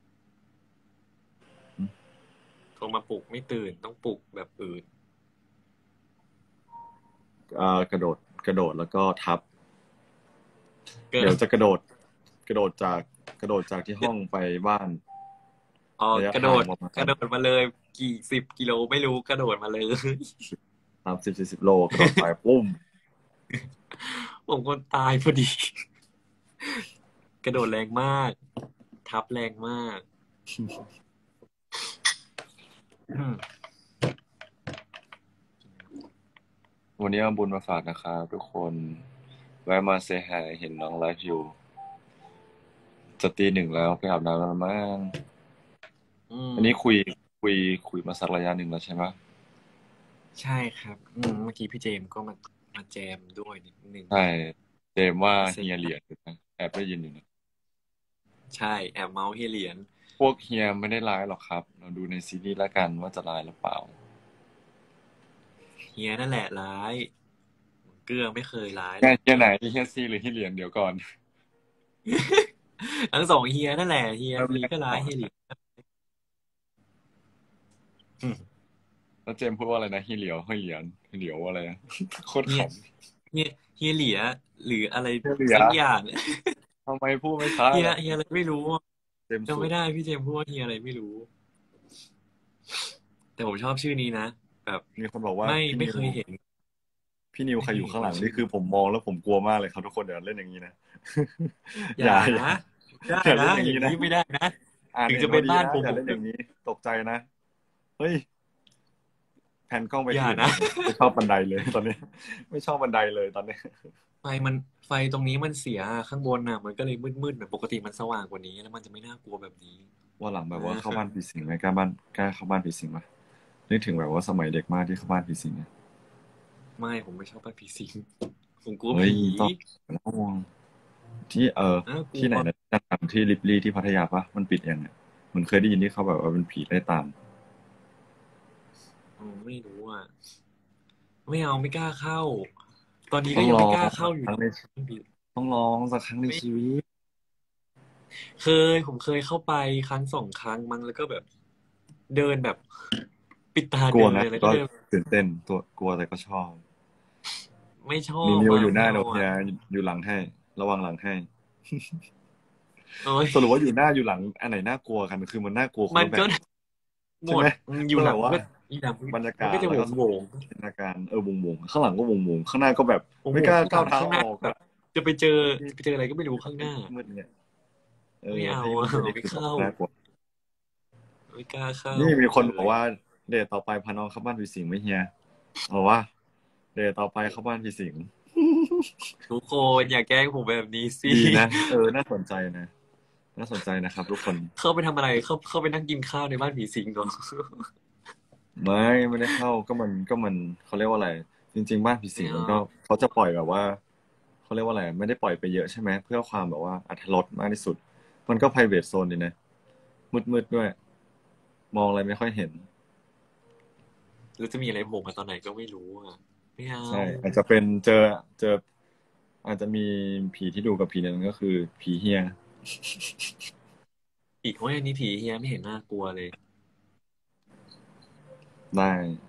หือ? โทรมาปลุกไม่ตื่น ต้องปลุกแบบอื่นอ่า กระโดด กระโดดแล้วก็ทับเกิเดี๋ยวจะกระโดด กระโดดจาก กระโดดจากที่เดห้องไปบ้านอ๋อระยะกระทโดางดประมาณกระโดดมาเลย กี่สิบกิโลไม่รู้ กระโดดมาเลยสามสิบสี่สิบ โล กระโดดไป ปุ้มผมคนตายพอดี กระโดดแรงมาก ทับแรงมาก อืมวันนี้เอาบุญมาฝากนะครับทุกคนแวะมาเซฮายเห็นน้องไลฟ์อยู่จะตีหนึ่งแล้วไปอาบน้ำแล้วมั้งอืมอันนี้คุยคุยคุยมาสักระยะหนึ่งแล้วใช่ไหมใช่ครับ อืมเมื่อกี้พี่เจมส์ก็มามาแจมด้วยนิดนึงใช่เจมส์ว่าเสร็จเฮียเหรียญอยู่นะแอบได้ยินอยู่นะใช่แอบเมาส์เฮียเหรียญพวกเฮียไม่ได้ร้ายหรอกครับ เราดูในซีรีส์แล้วกันว่าจะร้ายหรือเปล่าเฮียนั่นแหละร้าย เกลือไม่เคยร้ายหรแค่อกเฮียไหนเฮียซีหรือเฮียเหรียญเดี๋ยวก่อนทั้งสองเฮียนั่นแหละเฮียแล้วซีก็ร้ายเฮียเหรียญอืมแล้วเจมส์พูดว่าอะไรนะเฮียเหลียวเฮียเหรียญเฮียเหลียวอะไรนะโคตรเฮียขำเฮียเฮียเหลียหรืออะไรเฮียเหลียสักอย่างทำไมพูดไม่ช้าเฮียล่ะเฮียอะไรไม่รู้อะเจมส์จำสุไม่ดได้พี่เจมส์พูดว่าเฮียอะไรไม่รู้ แต่ผมชอบชื่อนี้นะแบบมีคนบอกว่าไม่พี่ไม่นิวเคยเห็นพี่นิวไม่ใครเคยอยู่เห็นข้างหลังชื่นี่อคือผมมองแล้วผมกลัวมากเลยครับทุกคนเดี๋ยวเล่นอย่างนี้นะออย่ย่าอย่านะได้อย่าเล่นะนอย่างอย่านี้งนะนี้ไม่ได้นะอ่านถึงเห็จะนพเป็อน ดีบ้านนะผมอย่าผมเล่นอก็ย่างนี้ ตกใจนะเฮ้ยแผ่นกล้องไปอย่าที่อื่นนะไม่ชอบบันไดเลยตอนนี้ ไม่ชอบบันไดเลยตอนนี้ไฟมันไฟตรงนี้มันเสียข้างบนน่ะ มันก็เลยมืดๆน่ะปกติมันสว่างกว่านี้ แล้วมันจะไม่น่ากลัวแบบนี้ว่าหลังแบบว่าอ่าเข้าบ้านผีสิงไหมกล้าบ้านกล้าเข้าบ้านผีสิงไหมนึกถึงแบบว่าสมัยเด็กมากที่เข้าบ้านผีสิงเนี่ยไม่ผมไม่ชอบบ้านผีสิงผมกลัวเฮ้ยผีต้องระวังที่เออน่ากลัที่ไหนวนะดังๆที่ลิปลี่ที่พัทยาปะมันปิดยังเนี่ยมันเคยได้ยินที่เขาแบบว่าเป็นผีไล่ตามอ๋อไม่รู้อ่ะ ไม่เอาไม่กล้าเข้า ตอนนี้ต้ก็องยังลอไม่งกล้าสัเข้าก อยู่ครั้งในต้องลองสักครั้งในไม่ชีวิตเคย ผมเคยเข้าไปครั้งสองครั้งมั้งแล้วก็แบบ เดินแบบ ปิดตากลัเดิวน นะเลยแล้วก็ก็เดินตื่นเต้นตัวกลัวแต่ก็ชอบไม่ชอมีบนิวอ่ะอยู่หไม่น้าเอาโนเนียอ่ะอยู่หลังให้ ระวังหลังให้โอ๊ยสรุปว่าอยู่หน้าอยู่หลังอันไหนน่ากลัวกันคือมันน่ากลัวคนมันละแบก็บหมใช่ไหดมอืมอยู่มันหแบลังบว่าก็อีหลังบรรยามันกาศก็จะแล้วโหก็วงโหวงจินตนาการเออวงวงๆข้างหลังก็วงวงๆข้างหน้าก็แบบโอ้โหไม่กล้าข้างหก้าลัวงเท้าข้างหน้าออกแบอะบ จะไปเจอที่จะไปเจออะไรก็ไม่รู้ข้างหน้ามืดๆเนี่ยเอไม่อเอาที่อ่ะมืดๆนี่ไม่คือแบบเข้าน่ากลัวไม่กล้าเข้านี่มีคนเลบอกยว่าเดทต่อไปพาน้องเข้าบ้านผีสิงไหมเฮียเอาว่าเดทต่อไปเข้าบ้านผีสิงทุกคนอย่าแกล้งผมแบบนี้สิดีนะ เออ น่าสนใจนะ น่าสนใจนะครับ ทุกคนเข้าไปทำอะไร เข้าเข้าไปนั่งกินข้าวในบ้านผีสิงเหรอไม่ไม่ได้เข้าก็มันก็มันเขาเรียกว่าอะไร จริง ๆ บ้านผีสิงไม่มันเอาก็เขาจะปล่อยแบบว่าเขาเรียกว่าอะไร ไม่ได้ปล่อยไปเยอะใช่ไหมเพื่อความแบบว่าอรรถรสมากที่สุด มันก็ private zone ดีนะ มืดๆด้วย มองอะไรไม่ค่อยเห็นแล้วจะมีอะไรโผล่มาตอนไหนก็ไม่รู้อ่ะ ไม่เอาใช่ อาจจะเป็นเจอเจอ อาจจะมีผีที่ดูกับผีนั้นก็คือผีเฮียอีกโอ้ยอันนี้ผีเฮียไม่เห็นน่ากลัวเลยได้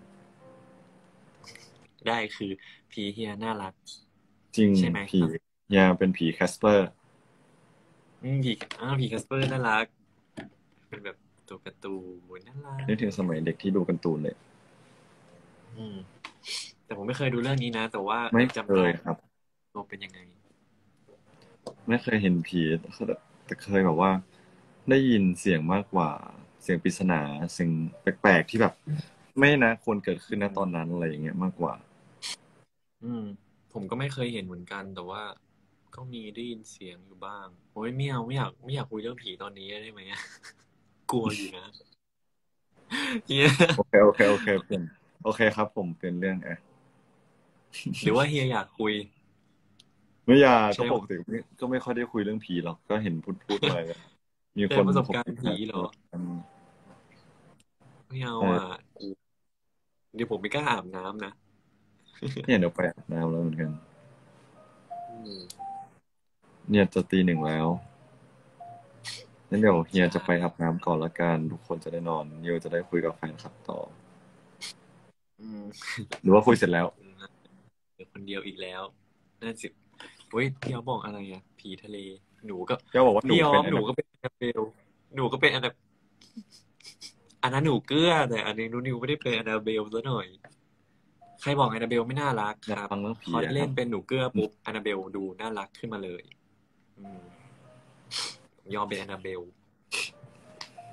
ได้คือผีเฮียน่ารักจริงใช่ไหมผีครับเฮียเป็นผีแคสเปอร์อืมผีอ่าผีแคสเปอร์น่ารัก เป็นแบบตัวการ์ตูนน่ารักนึกถึงสมัยเด็กที่ดูการ์ตูนเลยอืม แต่ผมไม่เคยดูเรื่องนี้นะ แต่ว่าไม่จำเคได้ยครับว่าเป็นยังไงไม่เคยเห็นผีแต่เคยแบบว่า ได้ยินเสียงมากกว่า เสียงปริศนาเสียงแปลกๆที่แบบ ไม่นะควรเกิดขึ้นณตอนนั้นอะไรอย่างเงี้ยมากกว่าอืม ผมก็ไม่เคยเห็นเหมือนกัน แต่ว่าก็มีได้ยินเสียงอยู่บ้างโอ้ยไม่เอาไม่อยากไม่อยากคุยเรื่องผีตอนนี้ได้ไหม กลัวอยู่นะเฮียโอเคโอเคโอเคเปลี่ยนโอเคครับ ผมเปลี่ยนเรื่องอ่ะหรือว่าเฮียอยากคุยไม่อยากใช่ก็ปกติไม่ก็ไม่ค่อยได้คุยเรื่องผีหรอกก็เห็นพูดพูดอะไรกันมีเป็คนนประสบพบการณ์ผีเหรอกันไม่เอาเอออ่ะกูเดี๋ยวผมไม่กล้าอาบน้ำนะเนี่ยเดี๋ยวไปอาบน้ำแล้วเหมือนกันอืมเนี่ยจะตีหนึ่งแล้วงั้นเดี๋ยวเฮียใช่จะไปอาบน้ำก่อนละกันทุกคนจะได้นอนนิวจะได้คุยกับแฟนคลับต่ออืมหรือว่าคุยเสร็จแล้วเดี๋ยวคนเดียวอีกแล้วน่าสิเฮ้ยพี่ยอมบอกอะไรอ่ะ ผีทะเล หนูก็เจ้าบอกว่าหนูพี่ยอเป็นมหนูก็เป็นแอนนาเบล หนูก็เป็นแอนนาอันนั้นหนูเกลือแต่อันนี้หนูนิวไม่ได้เป็นแอนนาเบลซะหน่อย ใครบอกแอนนาเบลไม่น่ารักอยากครับฟังเรื่องผีพออะคเล่รันบเป็นหนูเกลือปุ๊บแอนนาเบลดูน่ารักขึ้นมาเลย อืมผมยอมเป็นแอนนาเบล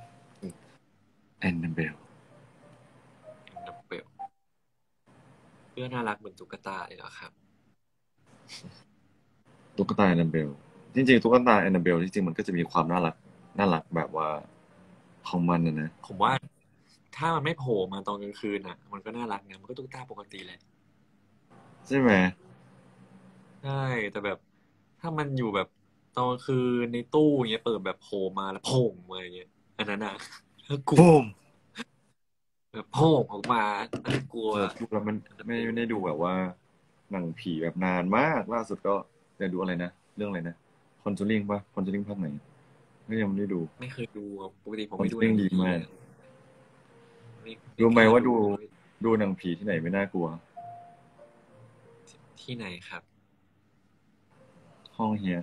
แอนนาเบลแอนนาเบลเพื่อน่ารักเหมือนตุ๊กตาเลยเหรอครับตุ๊กตาแอนนาเบลจริงๆตุ๊กตาแอนนาเบลจริงๆมันก็จะมีความน่ารักน่ารักแบบว่าของมันนะนะผมว่าถ้ามันไม่โผล่มาตอนกลางคืนอ่ะ มันก็น่ารักนะมันก็ตุ๊กตาปกติแหละใช่ไหมใช่แต่แบบถ้ามันอยู่แบบตอนกลางคืนในตู้อย่างเงี้ยเปิดแบบโผล่มาแล้วโผล่มาอย่างเงี้ยอันนั้นอ่ะแล้วกลัวบูมแบบโผล่ออกมาอันนั้นกลัวเออพูดแล้วมันไม่ไม่ได้ดูแบบว่าหนังผีแบบนานมากล่าสุดก็เดี๋ยวดูอะไรนะเรื่องอะไรนะคอนจูริงปะคอนจูริงภาคไหนก็ยังไม่ได้ดูไม่เคยดูอะปกติผมคอนไม่จูดูหรินังงดีผีมาเลกยไม่ไม่รู้ไหมกล้ว่าดูเลยดูหนังผีที่ไหนไม่น่ากลัวที่ไหนครับห้องเฮีย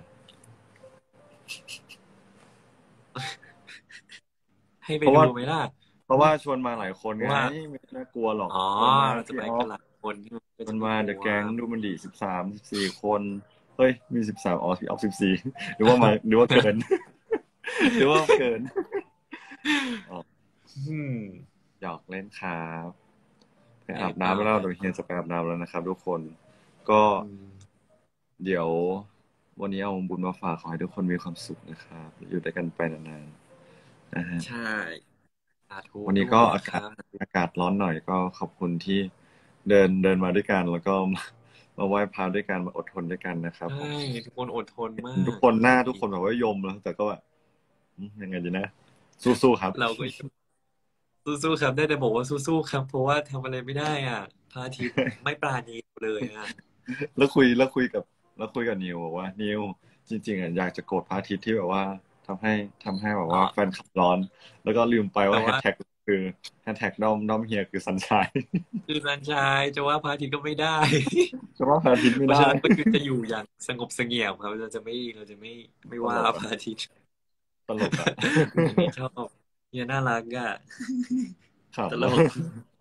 ให้ไปเพราะดูว่าไหมล่ะเพราะว่าชวนมาหลายคนเพไงราะว่าไม่น่ากลัวหรอกอ๋อชวนมาเราจะพี่ไปออกันฟหลายคนที่มันก็ชวจะนไม่มากลัเดอะวแก๊งดูมันดีสิบสามสิบสี่คนเฮ้ยมีสิบสามอ๋อพี่ออฟสิบสี่หรือว่ามาหรือว่าเกิน หรือว่าเกินอ๋ออืมหยอกเล่นครับ ไปไม่อาบเปน้ำล่าแล้วครัเดี๋ยวเฮียบจะไปอาบน้ำแล้วนะครับ ทุกคน ก็อืมเดี๋ยววันนี้เอาบุญมาฝากขอให้ทุกคนมีความสุขนะครับอยู่ด้วยกันไปนานๆนะฮะใช่สาธุวันนี้ด้ก็วยอาคการัศบอากาศร้อนหน่อยก็ขอบคุณที่เดินเดินมาด้วยกัน แล้วก็ มา มาไหว้พระด้วยกันมาอดทนด้วยกันนะครับใชผ่ มทุกคนอดทนมาเห็นทุกกคนหน้าจทุริกงคนแบบว่ายมแล้วแต่ก็แบบอืมยังไงดีนะ สู้ๆครับเราก็ สู้ๆครับได้แต่บอกว่าสู้ๆครับ เพราะว่าทำอะไรไม่ได้อะพระอาทิตย์ ไม่ปราณีเลยอะแล้วคุยแล้วคุยกับแล้วคุยกับนิวบอกว่านิวจริงๆอ่ะอยากจะโกรธพระอาทิตย์ที่แบบว่าทำให้ทำให้แบบอ๋ว่าอแฟนคลับร้อน แล้วก็ลืมไปแต่ว่าแฮว่าชแท็กคือแฮชแท็กด้อมด้อมเฮียคือ sunshine คือ sunshine จะว่าพระอาทิตย์ก็ไม่ได้จะว่าพระอาทิตย์ไม่เพราะได้ฉะนั้นก็คือจะอยู่อย่างสงบเสงี่ยมครับเราจะไม่เราจะไม่ไม่ตว่าลกพอะระอาทิตย์ตลกอะเฮียชอบเฮียน่ารักอะขำตแล้ลวก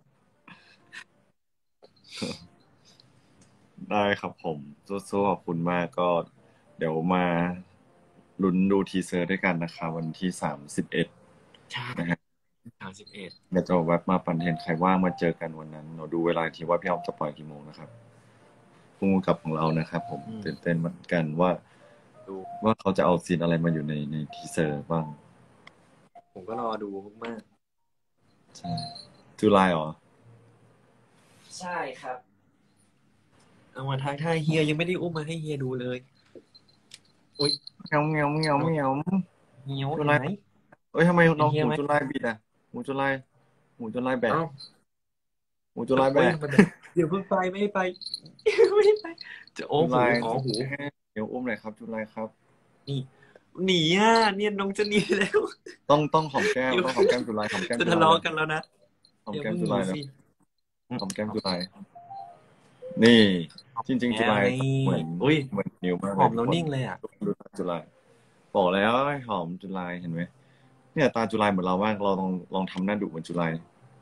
ได้ครับผมสู้ๆขอบคุณมากก็เดี๋ยวมาลุ้นดูทีเซอร์ด้วยกันนะครับวันที่สามสิบเอ็ดใช่นะฮะสามสิบเอ็ดเดี๋ยวจะแวะมาปั่นเทรนใครว่างมาเจอกันวันนั้นเราดูเวลาอีกทีว่าพี่ออฟจะปล่อยกี่โมงนะครับผู้กำกับของเรานะครับผมอืมตื่นเต้นเหมือนกันว่าดูว่าเขาจะเอาซีนอะไรมาอยู่ในในทีเซอร์บ้างผมก็รอดูมากใช่จุลายเหรอๆใช่ครับ เอามาทักทายเฮียยังไม่ได้อุ้มมาให้เฮียดูเลย อุ๊ยเมียวเมียวเมียวเมียวเหียวจุเห็นลายไหมเอ้ยทำไมเห็น้นองเฮียหูไหมจุลายบิดอ่ะหูจุลายหูจุลายแบกเอ้าหูจุลายแบเฮ้ยกมันเดี๋ยวเพิ่งไปไม่ให้ไป ไม่ให้ไป จะโอ้จุหูลายอ๋อหูเดี๋ยวอุ้มหน่อยครับจุลายครับนี่หนีอ่ะเนี่ยน้องจะหนีแล้วต้องต้องหอมแก้มเดี๋ยวต้องหอมแก้มจุลายหอมแก้มจะจุทะลายเลาะแล้วกันแล้วนะหอมอย่าแก้มเพิ่งจุหนีลายแล้วสิหอมแก้มจุลายนี่ จริง ๆ จุลายแล้วนี่เหมือนอุ๊ยเหมือนนิวมากหเลอย มทุแล้กวคนนิ่งเลยอ่ะทุกคนดูตาจุลายบอกแล้วให้หอมจุลายเห็นไหมเนี่ยตาจุลายเหมือนเรามากเราลองลองทำหน้าดุเหมือนจุลาย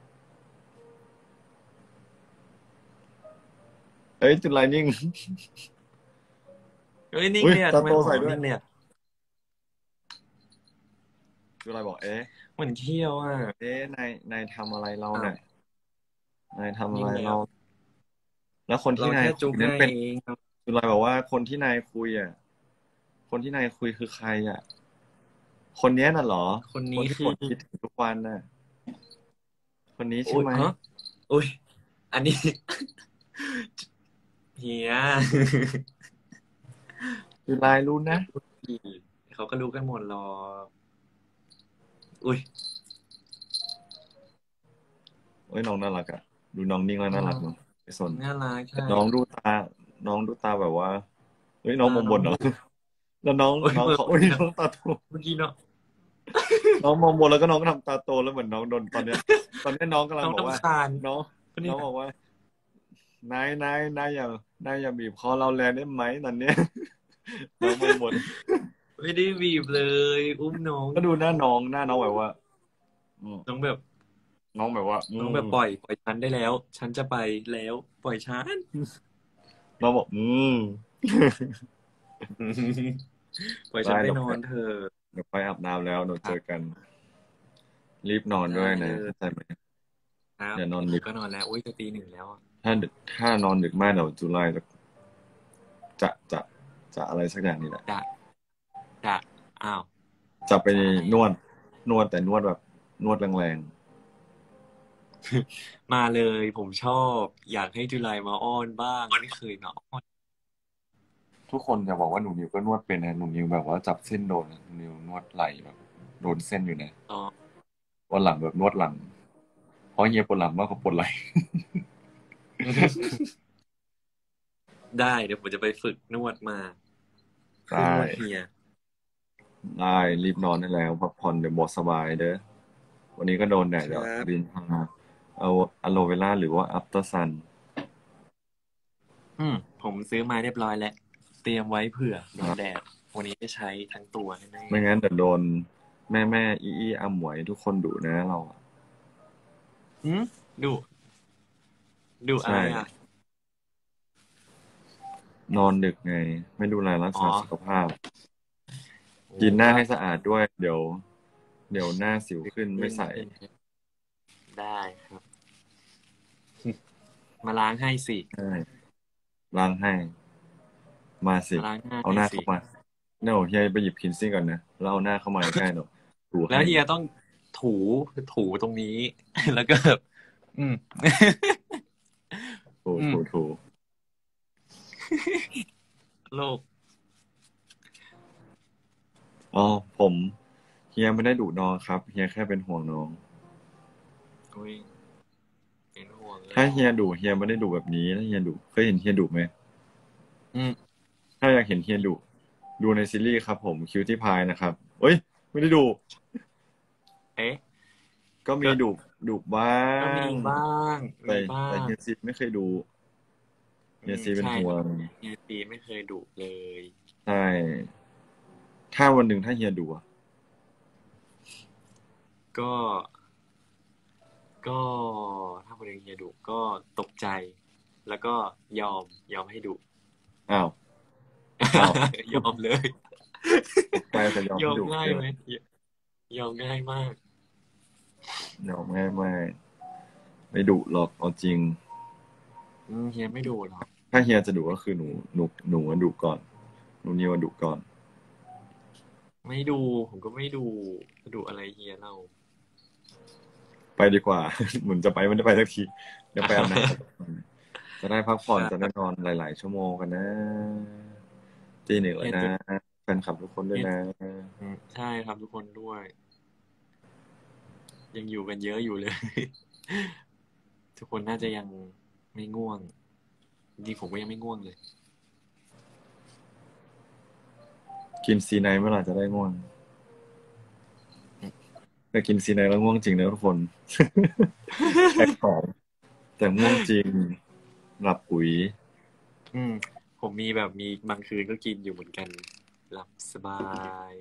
เอ้ยจุลายนิ่งเฮ้ยนิ่งอุ๊ยเลยอ่ะตาทำไมโตหอใส่มด้วยนิ่งเลยอ่ะจุลายบอกเอ๊ะเหมือนเที่ยวอ่ะเอ๊ะนายนายทำอะไรเราอ้าวเนี่ยนายทำนิ่อะงไรแล้เราวแล้วคนเราที่นายแค่คุจุ๊ยบนั้นให้เป็นเองครับจุลายบอกว่าคนที่นายคุยอ่ะ คนที่นายคุยคือใครอ่ะ คนเนี้ยน่ะเหรอคนคนนี้ที่คืกอดคิดถึงทุกวันน่ะ คนนี้ใช่อุ๊ยไหมฮะอุ๊ยอันนี้ เฮียจุลายรู้อย่านะพูดอีกเขาก็รู้กันหมดหรอก อุ๊ยเอ้ยน้องน่ารักอ่ะ ดูน้องนิ่งแล้วเอน่ารัอกเนาะไม่สนน่ารักแต่ใช่น้องดูตา น้องดูตาแบบว่า เฮ้ย น้องตามองน้บองนเหรดูอ แล้วน้องโอ๊ยน้องเมื่อเขาเมื่อุ๊อย กี้เนาะน้องตาโตเมื่อกี้เนาะน้องมองบนแล้วก็น้องก็ทำตาโตแล้วเหมือนน้องโดนตอนเนี้ย ตอนเนี้ยน้องกำลัน้งองบอกว่ารำคาญน้องปะเนี่น้ยองบอกว่า นายนายนายอย่านายอย่าบีบคอเราแรงได้ไหมตอนเนี้ย น้องมองบนไม่ได้บีบเลย อุ้มน้องก็ดูหน้าน้อง หน้าน้องแบบว่า อืมน้องแบบน้องแบบว่า อืน้องแบบมปล่อย ปล่อยฉันได้แล้ว ฉันจะไปแล้ว ปล่อยฉันน้องบอก อืมปล่อยไดฉัน้ ไปเดี๋ยวนอไปนเถอะเดี๋ยวไปอาบน้ำแล้วเดี๋ยวคเจรับอกัน รีบนอนไดด้้วยเลนะยเข้าใจไหมครับอย่านอนผดึมกก็นอนแล้ว อุ๊ย จะตีหนึ่งแล้วอะถ้าถ้านอนดึกมากเดี๋ยวจุลายจะจะจะจะอะไรสักอย่างนี่แหละจะจะอ้าวจะไปจะอะไรนวอ่ะดนวดแต่นวดแบบนวดแรงมาเลยผมชอบอยากให้จุไลมาอ้อนบ้างไม่เคยมาอ้อนๆทุกคนจะบอกว่าหนูนิวก็นวดเป็นนะหนูนิวแบบว่าจับเส้นโดนนะหนูนิวนวดไหล่แบบโดนเส้นอยู่นะอ๋อวันหลังแบบนวดหลังเพราะเฮียปวดหลังมากกว่าปวดไหล่ได้เดี๋ยวผมจะไปฝึกนวดมาไดขึ้นนวดเฮี้ยได้รีบนอนได้แล้วพักผ่อนเดี๋ยวบอดสบายเด้อวันนี้ก็โดนแดดคเดี๋ยวรับรินทาเอาอะโลเวล่าหรือว่าอั t เตอร์ซันอืมผมซื้อมาเรียบร้อยแล้วเตรียมไว้เผื่อโดนแดดวันนี้ได้ใช้ทั้งตัวแน่ไม่งั้นเดี๋ยวโดนแม่แม่อีอีอาหมวยทุกคนดุนะเราอะๆหืมดุดุอะใช่ไรอ่ะนอนดึกไงไม่ดูแลรักอ๋อษาสุขภาพโอ้กินหน้าก็ให้สะอาดด้วยเดี๋ยวเดี๋ยวหน้าสิวขึ้นไม่ขึ้นใสใช่ไหมได้ครับมาล้างให้สิใช่ล้างให้มาสิมาล้างหน้าเอาให้สิหน้าเข้ามาเดี๋ยวเฮียไปหยิบคินซี่ก่อนนะแล้วเอาหน้าเข้ามาใกล้ๆหน่อยดูแล้วให้เฮียต้องถูถูตรงนี้แล้วก็แบบอืมถูอืมถูถูโลกอ๋อผมเฮียไม่ได้ดุน้องครับเฮียแค่เป็นห่วงน้องอุ้ยเป็นห่วงเลถ้ายเฮียดุเฮียไม่ได้ดุแบบนี้ถ้าเฮียดุเคยเห็นเฮียดุไหมอืมถ้าอยากเห็นเฮียดุดูในซีรีส์ครับผมคิวที่พายนะครับเอ้ยไม่ได้ดุเอ๊ะก็มีก็ดุดุบ้าก็มีงบ้างแต่มีบ้างแต่เฮียซีไม่เคยดูอืมเฮียซีเป็นใช่ครับห่วงเฮียตีไม่เคยดุเลยใช่ถ้าวันหนึ่งถ้าเฮียดุอะก็ก็ถ้าคนหนึ่งเฮียดุก็ตกใจแล้วก็ยอมยอมให้ดุอ้าวอ้าวยอมเลยตกใจแต่ยอมยอให้มง่ายไหมดุใช่ไหมยอมง่ายมากยอมง่ายไม่ไม่ดุหรอกเอาจริงอืมเฮียไม่ดุหรอกถ้าเฮียจะดุก็คือหนูหนูหนูอะดุก่อนหนูนิวอะดุก่อนไม่ดูผมก็ไม่ดูดุอะไรเฮียเราไปดีกว่า เหมือนจะไปไม่ได้ไปสักทีเดี๋ยวไปอาบน้ำจะได้พักผ่อนจะได้นอนหลายๆชั่วโมงกันนะตีหนึ่งแล้วนะเฮียจะแฟนคลับทุกคนด้วเฮียยนะอืมใช่ครับทุกคนด้วย ยังอยู่กันเยอะอยู่เลย ทุกคนน่าจะยังไม่ง่วงจริงๆผมก็ยังไม่ง่วงเลยกินซีไนท์เมื่อไหร่จะได้ง่วงแต่กินซีไนท์แล้วง่วงจริงนะทุกคน แปลกของแต่ง่วงจริงหลับปุ๋ยอืมผมมีแบบมีบางคืนก็กินอยู่เหมือนกันหลับสบาย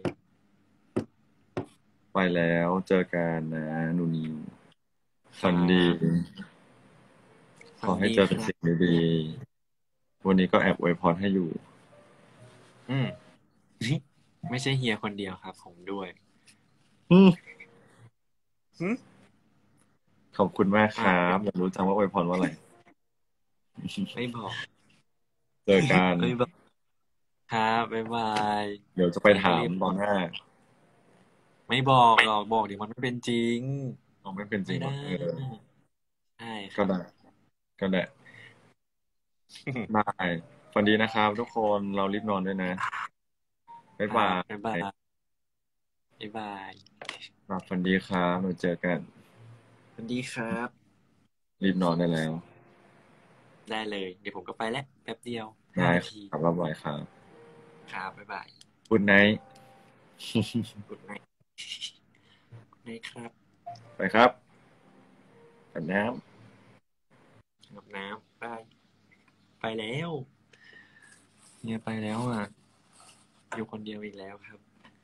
ไปแล้วเจอกันนะหนูนิวครัฝันดีบขอให้ฝันดีเจอแต่สิ่งครับดีๆวันนี้ก็แอบอวยพรให้อยู่อืม ไม่ใช่เฮียคนเดียวครับผมด้วยอืมหึขอบคุณมากคอ่ารับอยากรู้จังว่าอวยพรว่าอะไรไม่บอกเจอกันไม่บอกครับบ๊ายบายเดี๋ยวจะไปถามยังก็รีบตอนหน้าไม่บอกหรอกบอกเดี๋ยวมันไม่เป็นจริงเอาไม่เป็นจริไม่ได้งหรอกเออใช่ครับก็ได้ก็ได้ได้ฝันดีนะครับทุกคนเรารีบนอนด้วยนะบ๊ายครับาบบ๊ายบายยบ๊ายบายหลับฝันดีครับเราเจอกันสวัสดีครับรีบนอนได้แล้วได้เลยเดี๋ยวผมก็ไปแล้วแป๊บเดียวห้าได้นาทีครับบ๊ายบายครับครับบ๊ายบายกุดไนท์กุดไนท์กุดไนท์ครับไปครับฝันน้อาบน้ำไปไปแล้วเฮียไปแล้วอ่ะอยู่คนเดียวอีกแล้วครับ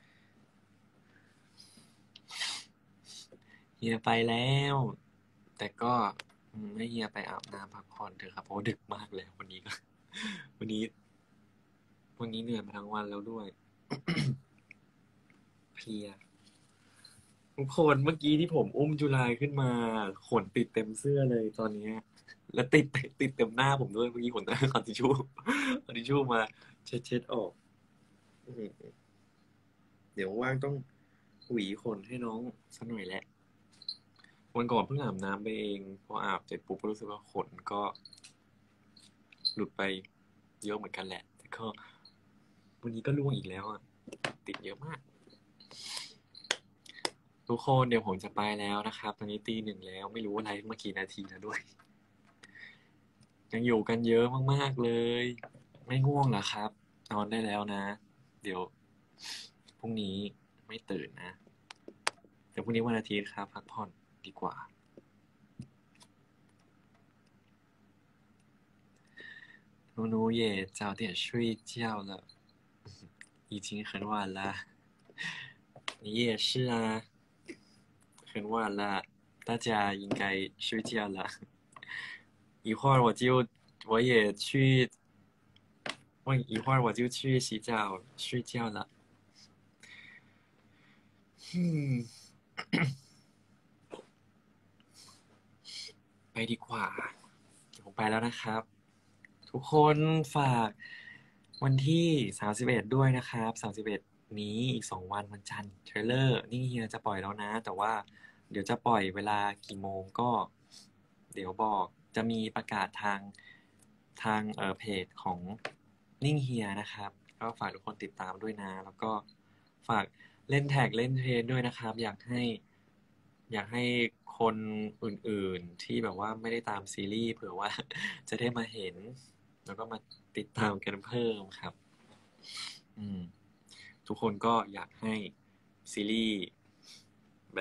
เฮียไปแล้ว แต่ก็อืมให้เฮียไปอาบน้ำพักผ่อนเถอะครับเพราะว่าดึกมากแล้ววันนี้ก็ วันนี้ วันนี้เหนื่อยมาทั้งวันแล้วด้วย เพลียทุกคนเมื่อกี้ที่ผมอุ้มจุฬาขึ้นมาขนติดเต็มเสื้อเลยตอนเนี้ยแล้วติดติดเต็มหน้าผมด้วยเมื่อกี้ผมต้องเอาทิชชู่เอาทิชชู่มาเช็ดเช็ดออกอื้อหือเดี๋ยวว่างต้องหวีขนให้น้องสักหน่อยแหละวันก่อนเพิ่งอาบน้ำไปเองพออาบเสร็จปุ๊บก็รู้สึกว่าขนก็หลุดไปเยอะเหมือนกันแหละแต่ก็วันนี้ก็ร่วงอีกแล้วอ่ะติดเยอะมาก ทุกคนเดี๋ยวผมจะไปแล้วนะครับ ตอนนี้ตีหนึ่งแล้วไม่รู้ว่าไลฟ์มากี่นาทีแล้วด้วย ยังอยู่กันเยอะมากๆเลย ไม่ง่วงเหรอครับนอนได้แล้วนะ เดี๋ยวพรุ่งนี้ไม่ตื่นนะ เดี๋ยวพรุ่งนี้วันอาทิตย์ครับ พักผ่อนดีกว่าหนูหนู也早点睡觉了已经很晚了你也是啊很晚了大家应该睡觉了一会儿我就我也去，我一会儿我就去洗澡睡觉了。嗯，ไปดีกว่าเดี๋ยวผมไปแล้วนะครับ ทุกคนฝากวันที่สามสิบเอ็ดด้วยนะครับสามสิบเอ็ดนี้อีกสองวันวันจันทร์เทรลเลอร์นี่เฮียจะปล่อยแล้วนะ แต่ว่าเดี๋ยวจะปล่อยเวลากี่โมงก็ เดี๋ยวบอกจะมีประกาศทางทางเอ่อเพจของนิ่งเฮียนะครับ ก็ฝากทุกคนติดตามด้วยนะ แล้วก็ฝากเล่นแท็กเล่นเทรนด้วยนะครับ อยากให้ อยากให้คนอื่นๆที่แบบว่าไม่ได้ตามซีรีส์เผื่อว่า จะได้มาเห็น แล้วก็มาติดตามกันเพิ่มครับ อืม ทุกคนก็อยากให้ซีรีส์แบบ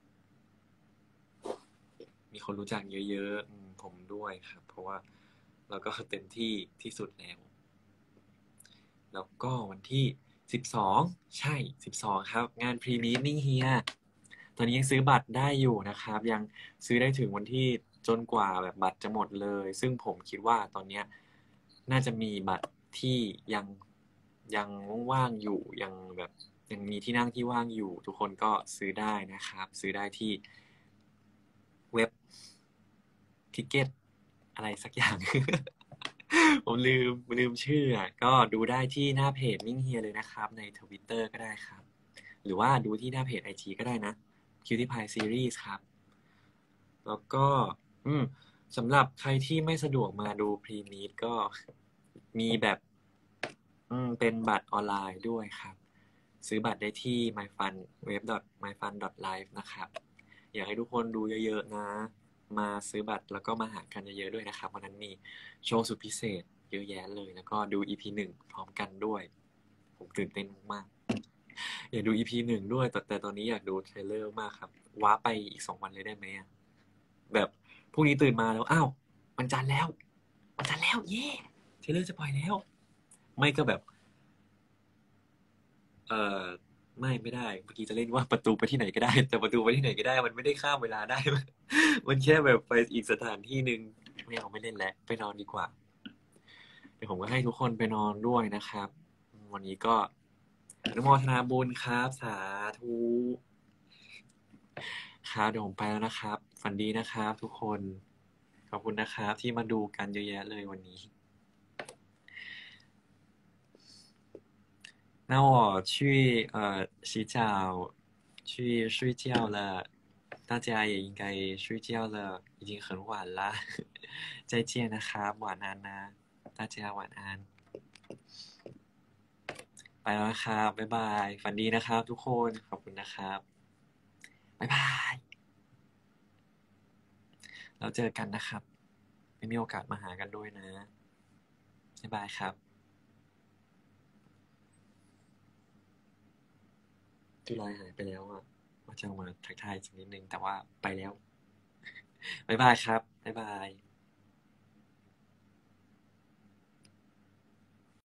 มีคนรู้จักเยอะๆอืมผมด้วยครับ เพราะว่าเราก็เต็มที่ที่สุดแล้ว แล้วก็วันที่สิบสองใช่สิบสองครับ งานพรีมีตนิ่งเฮียตอนนี้ยังซื้อบัตรได้อยู่นะครับ ยังซื้อได้ถึงวันที่จนกว่าแบบบัตรจะหมดเลย ซึ่งผมคิดว่าตอนเนี้ยน่าจะมีบัตรที่ยังยังว่างๆอยู่ยังแบบยังมีที่นั่งที่ว่างอยู่ ทุกคนก็ซื้อได้นะครับ ซื้อได้ที่เว็บทิเก็ตอะไรสักอย่าง ผมลืมลืมชื่ออ่ะก็ดูได้ที่หน้าเพจนิ่งเฮียเลยนะครับ ใน Twitter ก็ได้ครับ หรือว่าดูที่หน้าเพจ ไอ จี ก็ได้นะ PewDiePie Series ครับ แล้วก็ อืมสำหรับใครที่ไม่สะดวกมาดูพรีมีตก็มีแบบ อืมเป็นบัตรออนไลน์ด้วยครับ ซื้อบัตรได้ที่ myfun web myfun live นะครับ อยากให้ทุกคนดูเยอะๆนะ มาซื้อบัตรแล้วก็มาหากันเยอะๆด้วยนะครับ วันนั้นมีโชว์สุดพิเศษเยอะแยะเลย แล้วก็ดู อี พี หนึ่งพร้อมกันด้วย ผมตื่นเต้นมากๆอยากดู อี พี หนึ่งด้วย แต่แต่ตอนนี้อยากดูเทรลเลอร์มากครับ ว้าไปอีกสองวันเลยได้ไหมอะแบบพรุ่งนี้ตื่นมาแล้ว อ้าววันจันทร์แล้ววันจันทร์แล้ว เย้เทรลเลอร์จะปล่อยแล้ว ไม่ก็แบบ เออไม่ไม่ได้เมื่อกี้จะเล่นว่าประตูไปที่ไหนก็ได้ แต่ประตูไปที่ไหนก็ได้ มันไม่ได้ข้ามเวลาได้ มันแค่แบบไปอีกสถานที่หนึ่งไม่เอาไม่เล่นแล้วไปนอนดีกว่า เดี๋ยวผมก็ให้ทุกคนไปนอนด้วยนะครับ วันนี้ก็อนุโมทนาบุญครับ สาธุครับเดี๋ยวผมไปแล้วนะครับ ฝันดีนะครับ ทุกคน ขอบคุณนะครับที่มาดูกันเยอะแยะเลยวันนี้ 那我去呃洗澡，去睡觉了，大家也应该睡觉了，已经很晚了。再见นะครับ晚安นะ大家晚安ไปแล้วนะครับบ๊ายบายฝันดีนะครับทุกคนขอบคุณนะครับบ๊ายบายแล้วเจอกันนะครับไม่มีโอกาสมาหากันด้วยนะบ๊ายบายครับจุลายหายไปแล้วอ่ะว่าจะมาทักทายสักนิดนึงแต่ว่าไปแล้วบ๊ายบายครับบ๊ายบาย